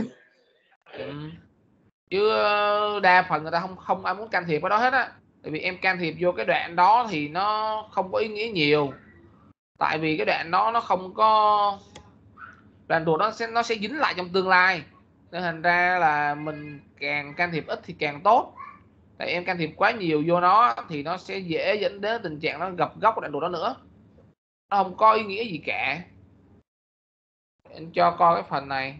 Chứ đa phần người ta không ai muốn can thiệp cái đó hết á, tại vì em can thiệp vô cái đoạn đó thì nó không có ý nghĩa nhiều, tại vì cái đoạn đó nó không có, đoạn ruột nó sẽ dính lại trong tương lai, nên thành ra là mình càng can thiệp ít thì càng tốt. Tại em can thiệp quá nhiều vô nó thì nó sẽ dễ dẫn đến tình trạng nó gặp gốc đoạn ruột đó nữa, nó không có ý nghĩa gì cả. Em cho coi cái phần này.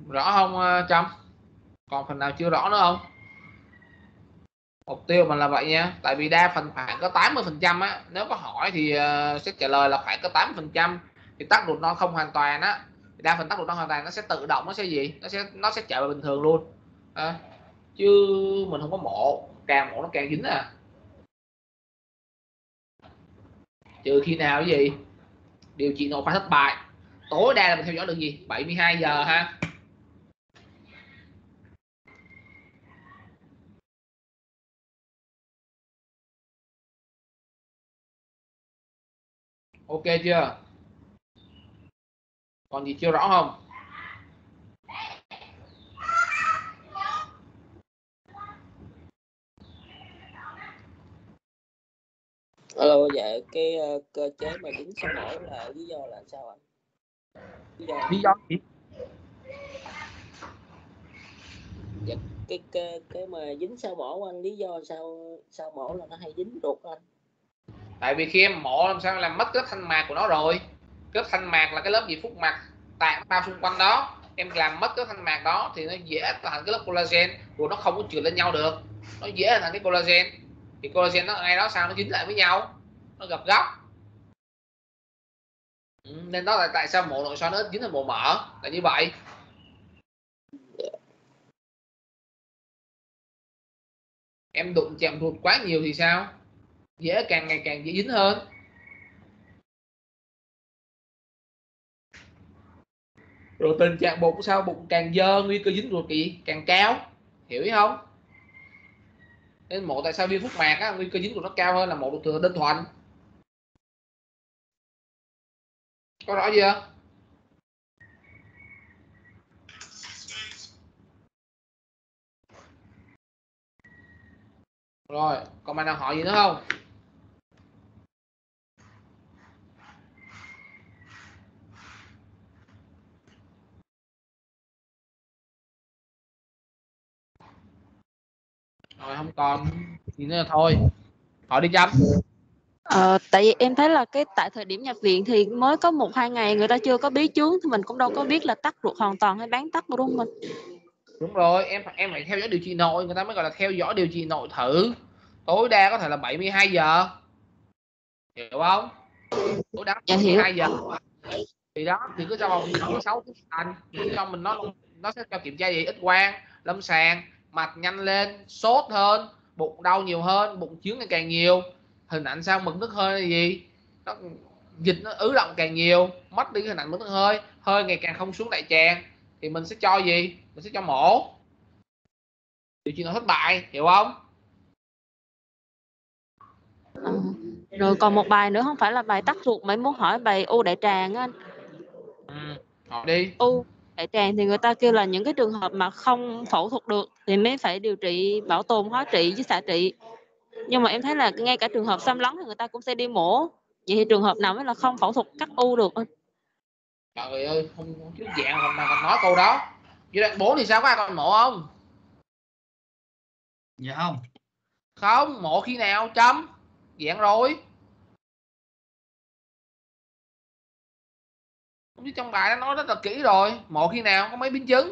Rõ không Trâm? Còn phần nào chưa rõ nữa không? Mục tiêu mình là vậy nha, tại vì đa phần khoảng có 80% á, nếu có hỏi thì sẽ trả lời là khoảng có 80%. Thì tắc ruột non không hoàn toàn á, đa phần tắc ruột non hoàn toàn nó sẽ tự động, nó sẽ gì, nó sẽ chạy vào bình thường luôn chứ mình không có mổ, càng mổ nó càng dính trừ khi nào cái gì điều trị nội khoa thất bại, tối đa là mình theo dõi được gì 72 giờ ha. Ok chưa? Còn gì chưa rõ không? Alo, dạ cái cơ chế mà dính sau mổ là lý do là sao anh? Lý do gì? Dạ, cái mà dính sau mổ anh, lý do sau mổ là nó hay dính ruột anh? Tại vì khi em mổ làm sao làm mất lớp thanh mạc của nó rồi. Lớp thanh mạc là cái lớp gì phúc mạc tạng bao xung quanh đó, em làm mất cái thanh mạc đó thì nó dễ thành cái lớp collagen, rồi nó không có trượt lên nhau được, nó dễ thành cái collagen. Thì collagen nó ngay đó sao nó dính lại với nhau, nó gặp góc. Nên đó là tại sao mổ nội soi nó dính thành mổ mỡ là như vậy. Em đụng chạm ruột quá nhiều thì sao, càng ngày càng dễ dính hơn. Rồi tình trạng bụng sao, bụng càng dơ nguy cơ dính ruột càng cao, hiểu ý không? Nên mổ tại sao viêm phúc mạc á, nguy cơ dính ruột nó cao hơn là mổ ruột thừa đơn thuần. Có rõ chưa? Rồi còn bạn nào hỏi gì nữa không? Rồi không còn gì nữa là thôi, hỏi đi Trâm. Tại vì em thấy là tại thời điểm nhập viện thì mới có 1-2 ngày người ta chưa có bí chướng, thì mình cũng đâu có biết là tắc ruột hoàn toàn hay bán tắc đâu, đúng không mình? Đúng rồi, em phải theo dõi điều trị nội, người ta mới gọi là theo dõi điều trị nội thử, tối đa có thể là 72 giờ, hiểu không? Tối đa 72 giờ thì đó, thì cứ cho vào 6 tiếng thành cho mình, nó sẽ cho kiểm tra gì, X quang lâm sàng, mạch nhanh lên, sốt hơn, bụng đau nhiều hơn, bụng chướng ngày càng nhiều, hình ảnh sao mực nước hơi là gì, nó dịch nó ứ động càng nhiều, mất đi hình ảnh mực nước hơi, hơi ngày càng không xuống đại tràng, thì mình sẽ cho gì, mình sẽ cho mổ, điều trị nó thất bại, hiểu không? Rồi còn một bài nữa, không phải là bài tắc ruột mà em muốn hỏi bài u đại tràng á anh. Hỏi đi. U đại tràng thì người ta kêu là những cái trường hợp mà không phẫu thuật được thì mới phải điều trị bảo tồn, hóa trị với xạ trị. Nhưng mà em thấy là ngay cả trường hợp xâm lấn thì người ta cũng sẽ đi mổ. Vậy thì trường hợp nào mới là không phẫu thuật cắt u được anh? Trời ơi, không chứ dạng mà còn nói câu đó. Giai đoạn 4 thì sao, có ai còn mổ không? Dạ không. Không, mổ khi nào Trâm? Dạng rồi. Chứ trong bài nó nói rất là kỹ rồi, mổ khi nào, có mấy biến chứng?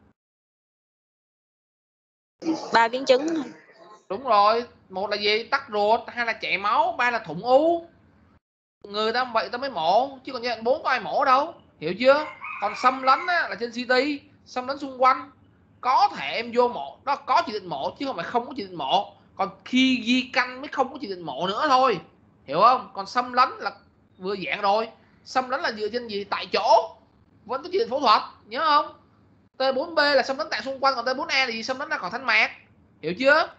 3 biến chứng. Đúng rồi, một là gì? Tắc ruột, hai là chảy máu, ba là thủng u. Người ta vậy ta mới mổ, chứ còn giai đoạn 4 có ai mổ đâu, hiểu chưa? Còn xâm lấn á, là trên CT, xâm lấn xung quanh có thể em vô mổ, nó có chỉ định mổ chứ không phải không có chỉ định mổ. Còn khi di căn mới không có chỉ định mổ nữa thôi, hiểu không? Còn xâm lấn là vừa dạng rồi, xâm lấn là dựa trên gì, tại chỗ vẫn có chỉ định phẫu thuật, nhớ không? T4B là xâm lấn tạng xung quanh, còn T4A là gì, xâm lấn ra khỏi thanh mạc, hiểu chưa?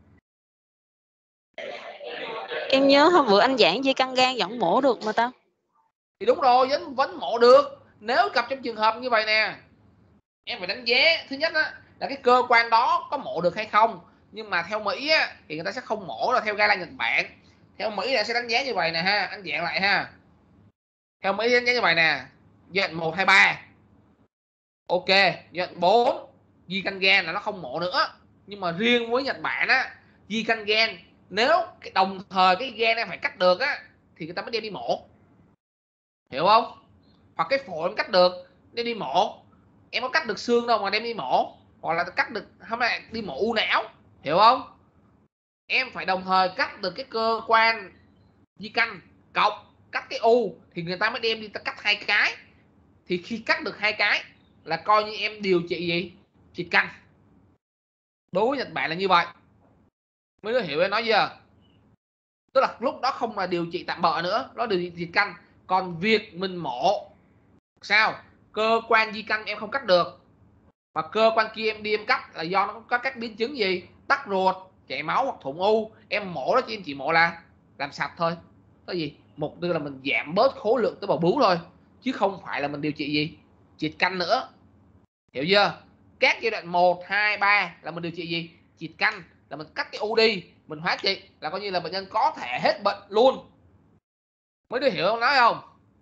Em nhớ hôm bữa anh giảng di căn gan vẫn mổ được mà ta. Thì đúng rồi, vẫn mổ được. Nếu gặp trong trường hợp như vậy nè, em phải đánh giá thứ nhất á, là cái cơ quan đó có mổ được hay không. Nhưng mà theo Mỹ á, thì người ta sẽ không mổ, là theo guideline Nhật Bản. Theo Mỹ là sẽ đánh giá như vậy nè ha, anh dạng lại ha. Theo Mỹ đánh giá như vậy nè, giai đoạn 1, 2, 3 ok, giai đoạn 4 di căn gan là nó không mổ nữa. Nhưng mà riêng với Nhật Bản á, di căn gan nếu đồng thời cái gan em phải cắt được á, thì người ta mới đem đi mổ, hiểu không? Hoặc cái phổi em cắt được đem đi mổ. em có cắt được xương đâu mà đem đi mổ, hoặc là cắt được không phải đi mổ u não, hiểu không? Em phải đồng thời cắt được cái cơ quan di căn cộng cắt cái u thì người ta mới đem đi cắt hai cái. Thì khi cắt được hai cái là coi như em điều trị gì? Triệt căn. Đối với Nhật Bản là như vậy. Mấy đứa hiểu em nói chưa? Tức là lúc đó không là điều trị tạm bợ nữa, nó điều trị triệt căn. Còn việc mình mổ sao? Cơ quan di căn em không cắt được, mà cơ quan kia em đi em cắt là do nó có các biến chứng gì? Tắc ruột, chảy máu hoặc thủng u. Em mổ đó em chỉ mổ là làm sạch thôi. Có gì? Mục tiêu là mình giảm bớt khối lượng tế bào bướu thôi, chứ không phải là mình điều trị gì? Triệt căn nữa. Hiểu chưa? Các giai đoạn 1, 2, 3 là mình điều trị gì? Triệt căn, là mình cắt cái u đi, mình hóa trị là coi như là bệnh nhân có thể hết bệnh luôn. Mấy đứa hiểu không nói không?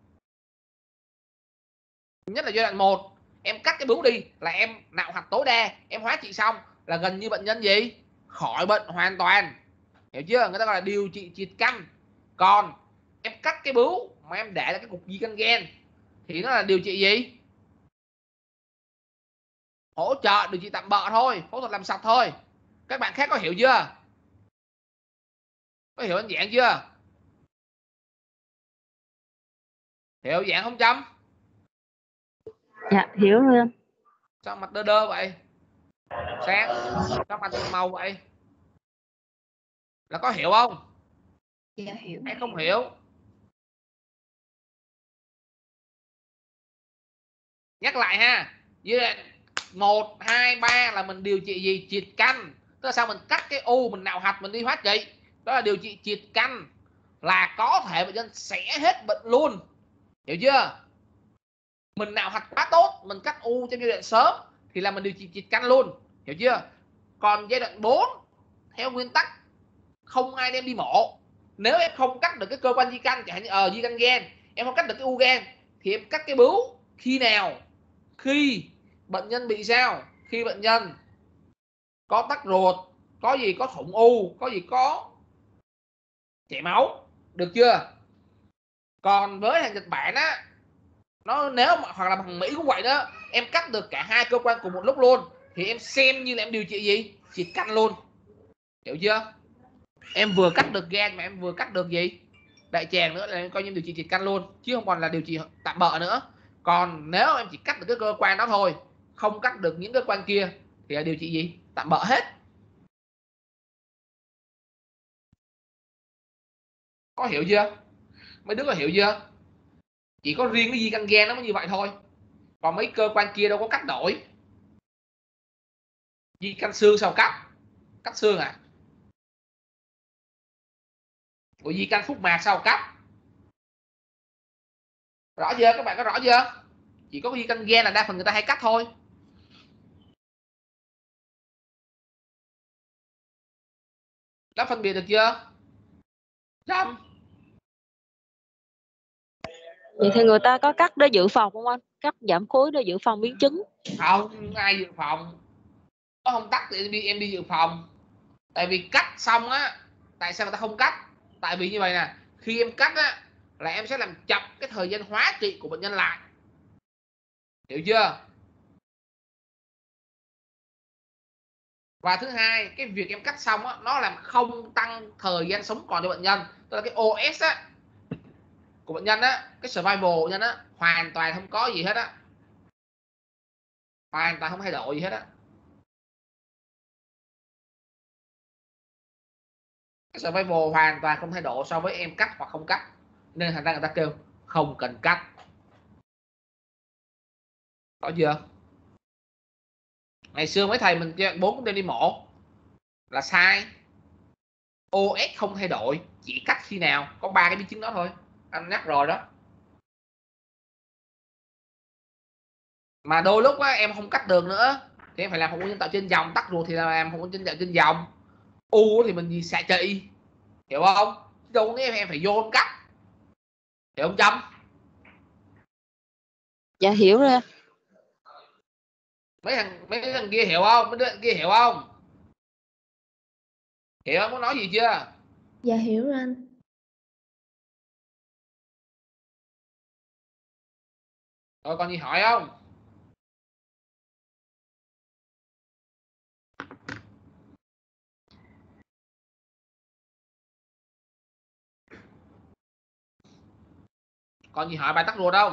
Nhất là giai đoạn 1 em cắt cái bướu đi là em nạo hạch tối đa, em hóa trị xong là gần như bệnh nhân gì? Khỏi bệnh hoàn toàn. Hiểu chưa? Người ta gọi là điều trị triệt căn. Còn em cắt cái bướu mà em để là cái cục di căn gen thì nó là điều trị gì? Hỗ trợ điều trị tạm bợ thôi, phẫu thuật làm sạch thôi. Các bạn khác có hiểu chưa? Có hiểu đơn giản chưa? Hiểu dạng không Trâm? Dạ hiểu rồi anh. Sao mặt đơ đơ vậy? Sáng sao mặt màu vậy? Là có hiểu không? Dạ hiểu. Hay không hiểu? Nhắc lại ha. Giai đoạn 1, 2, 3 là mình điều trị gì? Triệt căn. Tức là sao? Mình cắt cái u, mình nạo hạch, mình đi hóa trị. Đó là điều trị triệt căn. Là có thể bệnh nhân sẽ hết bệnh luôn. Hiểu chưa? Mình nạo hạch quá tốt, mình cắt u trong giai đoạn sớm thì là mình điều trị triệt căn luôn. Hiểu chưa? Còn giai đoạn 4 theo nguyên tắc không ai đem đi mổ. Nếu em không cắt được cái cơ quan di căn, chẳng hạn như di căn gen, em không cắt được cái u gan thì em cắt cái bướu khi nào? Khi bệnh nhân bị sao? Khi bệnh nhân có tắc ruột, có gì có thủng u, có gì có chảy máu, được chưa? Còn với hàng Nhật Bản á, nó nếu mà hoặc là bằng Mỹ cũng vậy đó, em cắt được cả hai cơ quan cùng một lúc luôn thì em xem như là em điều trị gì? Triệt căn luôn. Hiểu chưa? Em vừa cắt được gan mà em vừa cắt được gì? Đại tràng nữa, là em coi như điều trị triệt căn luôn, chứ không còn là điều trị tạm bợ nữa. Còn nếu em chỉ cắt được cái cơ quan đó thôi, không cắt được những cơ quan kia thì là điều trị gì? Tạm bợ hết. Có hiểu chưa? Mấy đứa có hiểu chưa? Chỉ có riêng cái di căn gan nó mới như vậy thôi, còn mấy cơ quan kia đâu có cắt đổi. Di căn xương sao cắt? Cắt xương à? Của di căn phúc mạc sao cắt? Rõ chưa? Các bạn có rõ chưa? Chỉ có di căn gan là đa phần người ta hay cắt thôi. Đã phân biệt được chưa? Trâm. Vậy thì người ta có cắt để dự phòng không anh? Cắt giảm khối để dự phòng biến chứng. Không ai dự phòng. Nó không cắt thì em đi dự phòng. Tại vì cắt xong á, tại sao người ta không cắt? Tại vì như vậy nè, khi em cắt á là em sẽ làm chậm cái thời gian hóa trị của bệnh nhân lại. Hiểu chưa? Và thứ hai, cái việc em cắt xong á, nó làm không tăng thời gian sống còn cho bệnh nhân. Tức là cái OS á của bệnh nhân á, cái survival của bệnh nhân á hoàn toàn không có gì hết á, hoàn toàn không thay đổi gì hết á. Cái survival hoàn toàn không thay đổi so với em cắt hoặc không cắt, nên thành ra người ta kêu không cần cắt. Có chưa? Ngày xưa mấy thầy mình giai đoạn 4 cũng đem đi mổ là sai. OS không thay đổi, chỉ cắt khi nào có 3 cái biến chứng đó thôi, anh nhắc rồi đó. Mà đôi lúc á, em không cắt được nữa thì em phải làm hậu nhân tạo trên dòng. Tắc ruột thì làm hậu nhân tạo trên dòng. U thì mình gì xạ trị, hiểu không? Đâu nếu em phải vô cắt, hiểu không Trâm? Dạ hiểu rồi. Mấy thằng kia hiểu không? Mấy đứa kia hiểu không? Hiểu không? Có nói gì chưa? Dạ hiểu rồi anh. Rồi còn gì hỏi không? Còn gì hỏi bài tắc ruột không?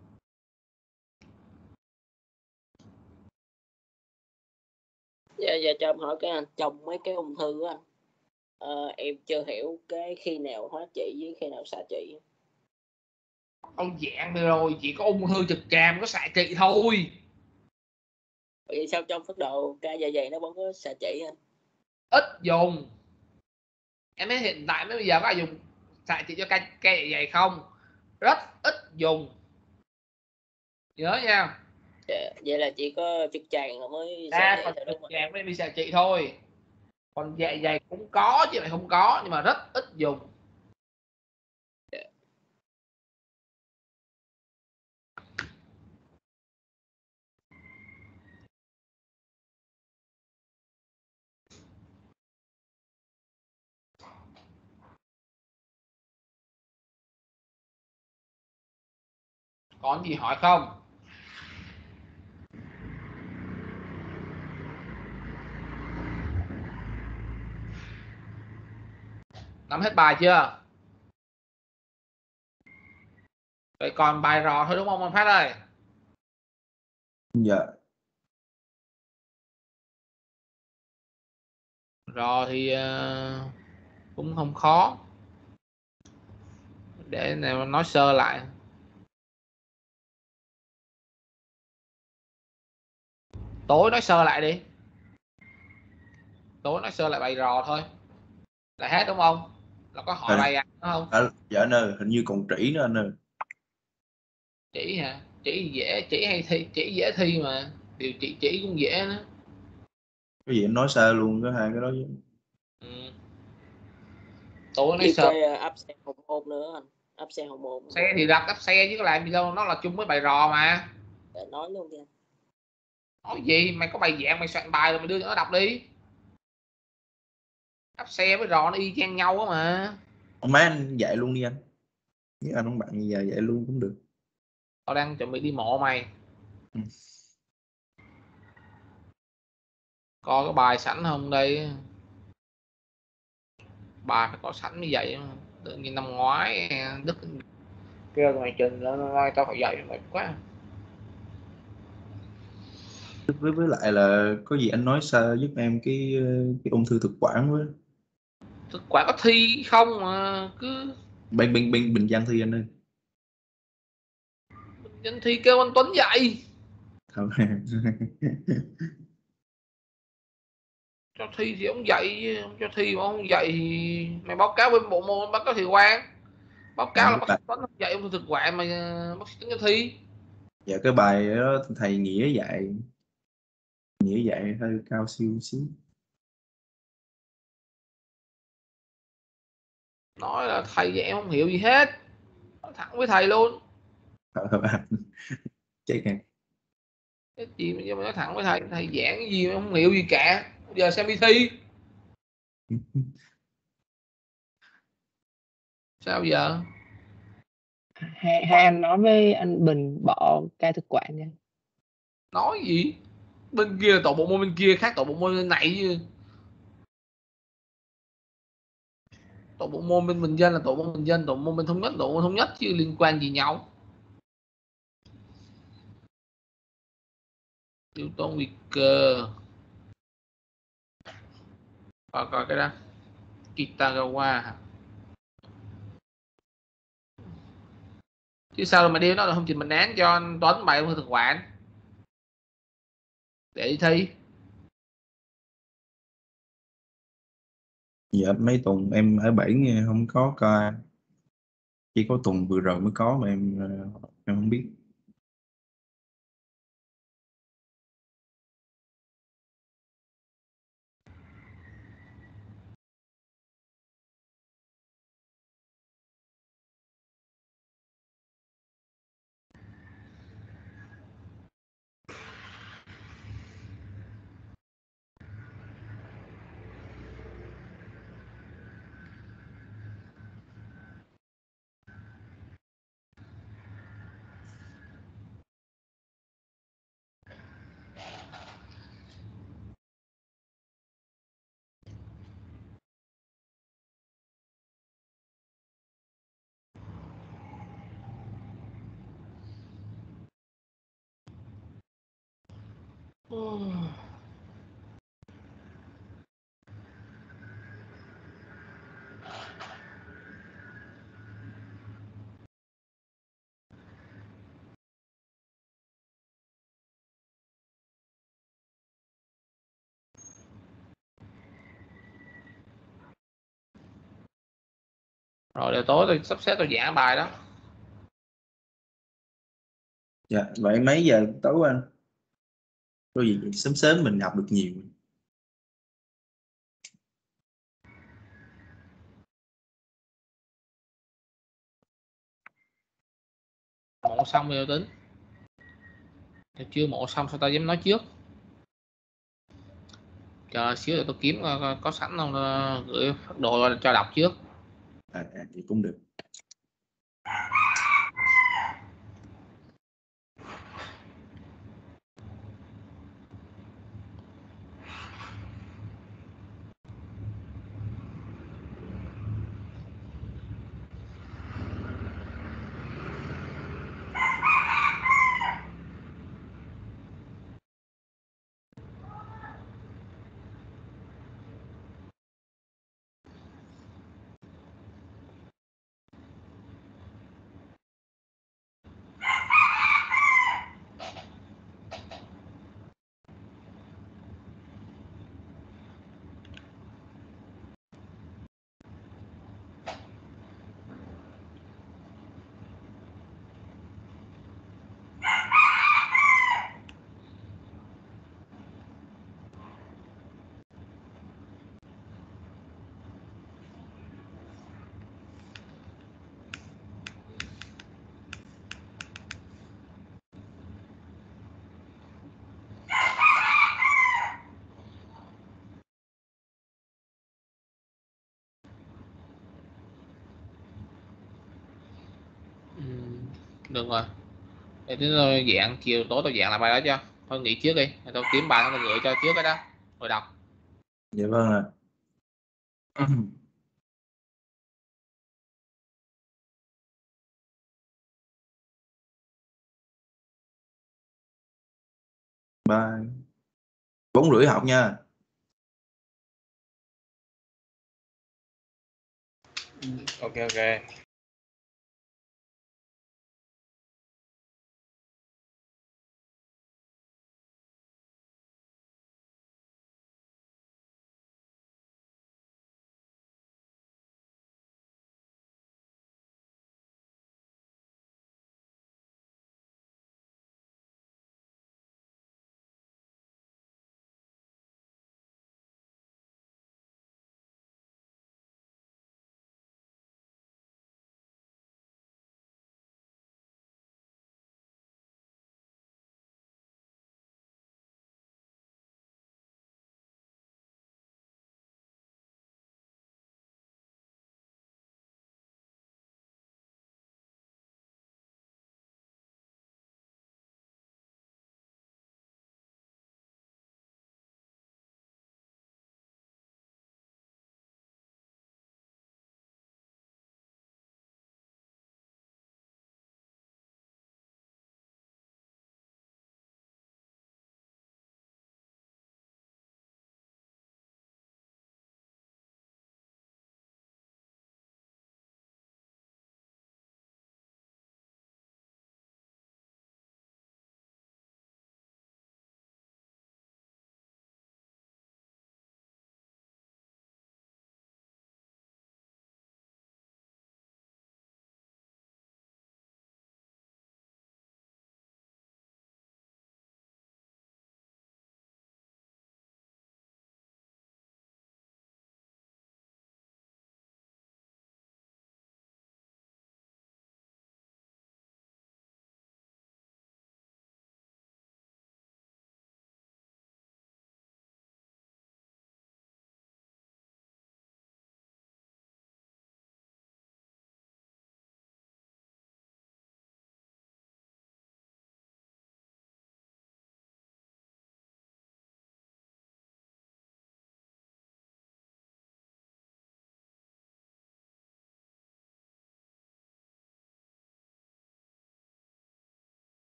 Dạ cho em hỏi cái anh, trong mấy cái ung thư á anh, em chưa hiểu cái khi nào hóa trị với khi nào xạ trị. Ông dạng đi rồi, chỉ có ung thư trực tràng có xạ trị thôi. Vậy sao trong phác đồ ca dạ dày nó vẫn có xạ trị anh? Ít dùng. Em thấy hiện tại bây giờ có ai dùng xạ trị cho ca dạ dày không? Rất ít dùng. Nhớ nha. Dạ, vậy là chỉ có trực tràng là mới xạ Đa trị phần thôi trực đúng không? tràng mới đi xạ trị thôi. Còn dạ dày cũng có chứ lại không có, nhưng mà rất ít dùng. Còn gì hỏi không? Nắm hết bài chưa? Vậy còn bài rò thôi đúng không anh Phát ơi? Dạ. Rò thì cũng không khó. Để nói sơ lại. Tối nói sơ lại đi. Tối nói sơ lại bài rò thôi. Là hết đúng không? Là có hỏi bài đúng không? Dạ anh ơi, hình như còn trĩ nữa anh ơi. Chỉ hả? Chỉ dễ, chỉ hay thi, chỉ dễ thi mà. Điều trị chỉ cũng dễ nữa. Cái gì anh nói xa luôn có hai cái đó chứ. Tối nói Với sơ. cái áp xe hồng môn nữa anh, áp xe hồng môn. Xe thì đặt áp xe chứ có làm gì đâu, nó là chung với bài rò mà. Để nói luôn đi anh. Nói gì? Mày có bài dạng mày soạn bài rồi mày đưa cho nó đọc đi. Áp xe với rò nó y chang nhau á mà. Mấy anh dạy luôn đi anh. Nếu anh không bạn gì giờ dạy luôn cũng được. Tao đang chuẩn bị đi mộ mày. Coi cái bài sẵn không đây. Bài phải có sẵn như vậy. Tự nhiên năm ngoái Đức kêu mày trình lên nói tao phải dạy mày quá. Với lại là có gì anh nói xa giúp em cái ung thư thực quản với. Thực quản có thi không mà cứ Bình dân thi anh ơi. Dân thi kêu anh Tuấn dạy. Không. Cho thi thì ông dạy, không cho thi mà không dạy thì mày báo cáo bên bộ môn, báo cáo thì quan. Báo cáo là bác sĩ Tuấn không dạy ung thư thực quản mà bác sĩ Tuấn cho thi. Dạ cái bài đó thầy Nghĩa dạy hơi cao siêu xíu. Nói là thầy vậy em không hiểu gì hết. Nói thẳng với thầy luôn. Chết nè. Cái gì mà giờ mày nói thẳng với thầy, thầy giảng cái gì mà không hiểu gì cả. Giờ xem đi thi. Sao giờ? Hai anh nói với anh Bình bỏ ca thực quản nha. Nói gì? Bên kia là tổ bộ môn bên kia khác tổ bộ môn bên này chứ. Tổ bộ môn bên bình dân là tổ môn bình dân, tổ môn bên thống nhất tổ môn thống nhất chứ liên quan gì nhau. Yếu tố nguy cơ. Coi cái đó. Kitagawa hả? Chứ sao mà đi nó là không trình mình án cho anh Tuấn bài ung thư thực quản để đi thi. Dạ mấy tuần em ở Bảy không có ca, chỉ có tuần vừa rồi mới có mà em không biết. Rồi để tối tôi sắp xếp tôi giảng bài đó. Dạ, vậy mấy giờ tối anh? Có gì sớm sớm mình học được nhiều. Mộ xong rồi tính. Chưa mộ xong sao tao dám nói trước. Chờ xíu để tôi kiếm có sẵn không, gửi phát đồ cho đọc trước. Thì cũng được. Được rồi. Để tôi dạng chiều tối tôi dạng lại bài đó cho. Thôi nghỉ trước đi. Tôi kiếm bài tôi gửi cho trước cái đó. Rồi đọc. Dạ vâng ạ. Bye. 4:30 học nha. Ok.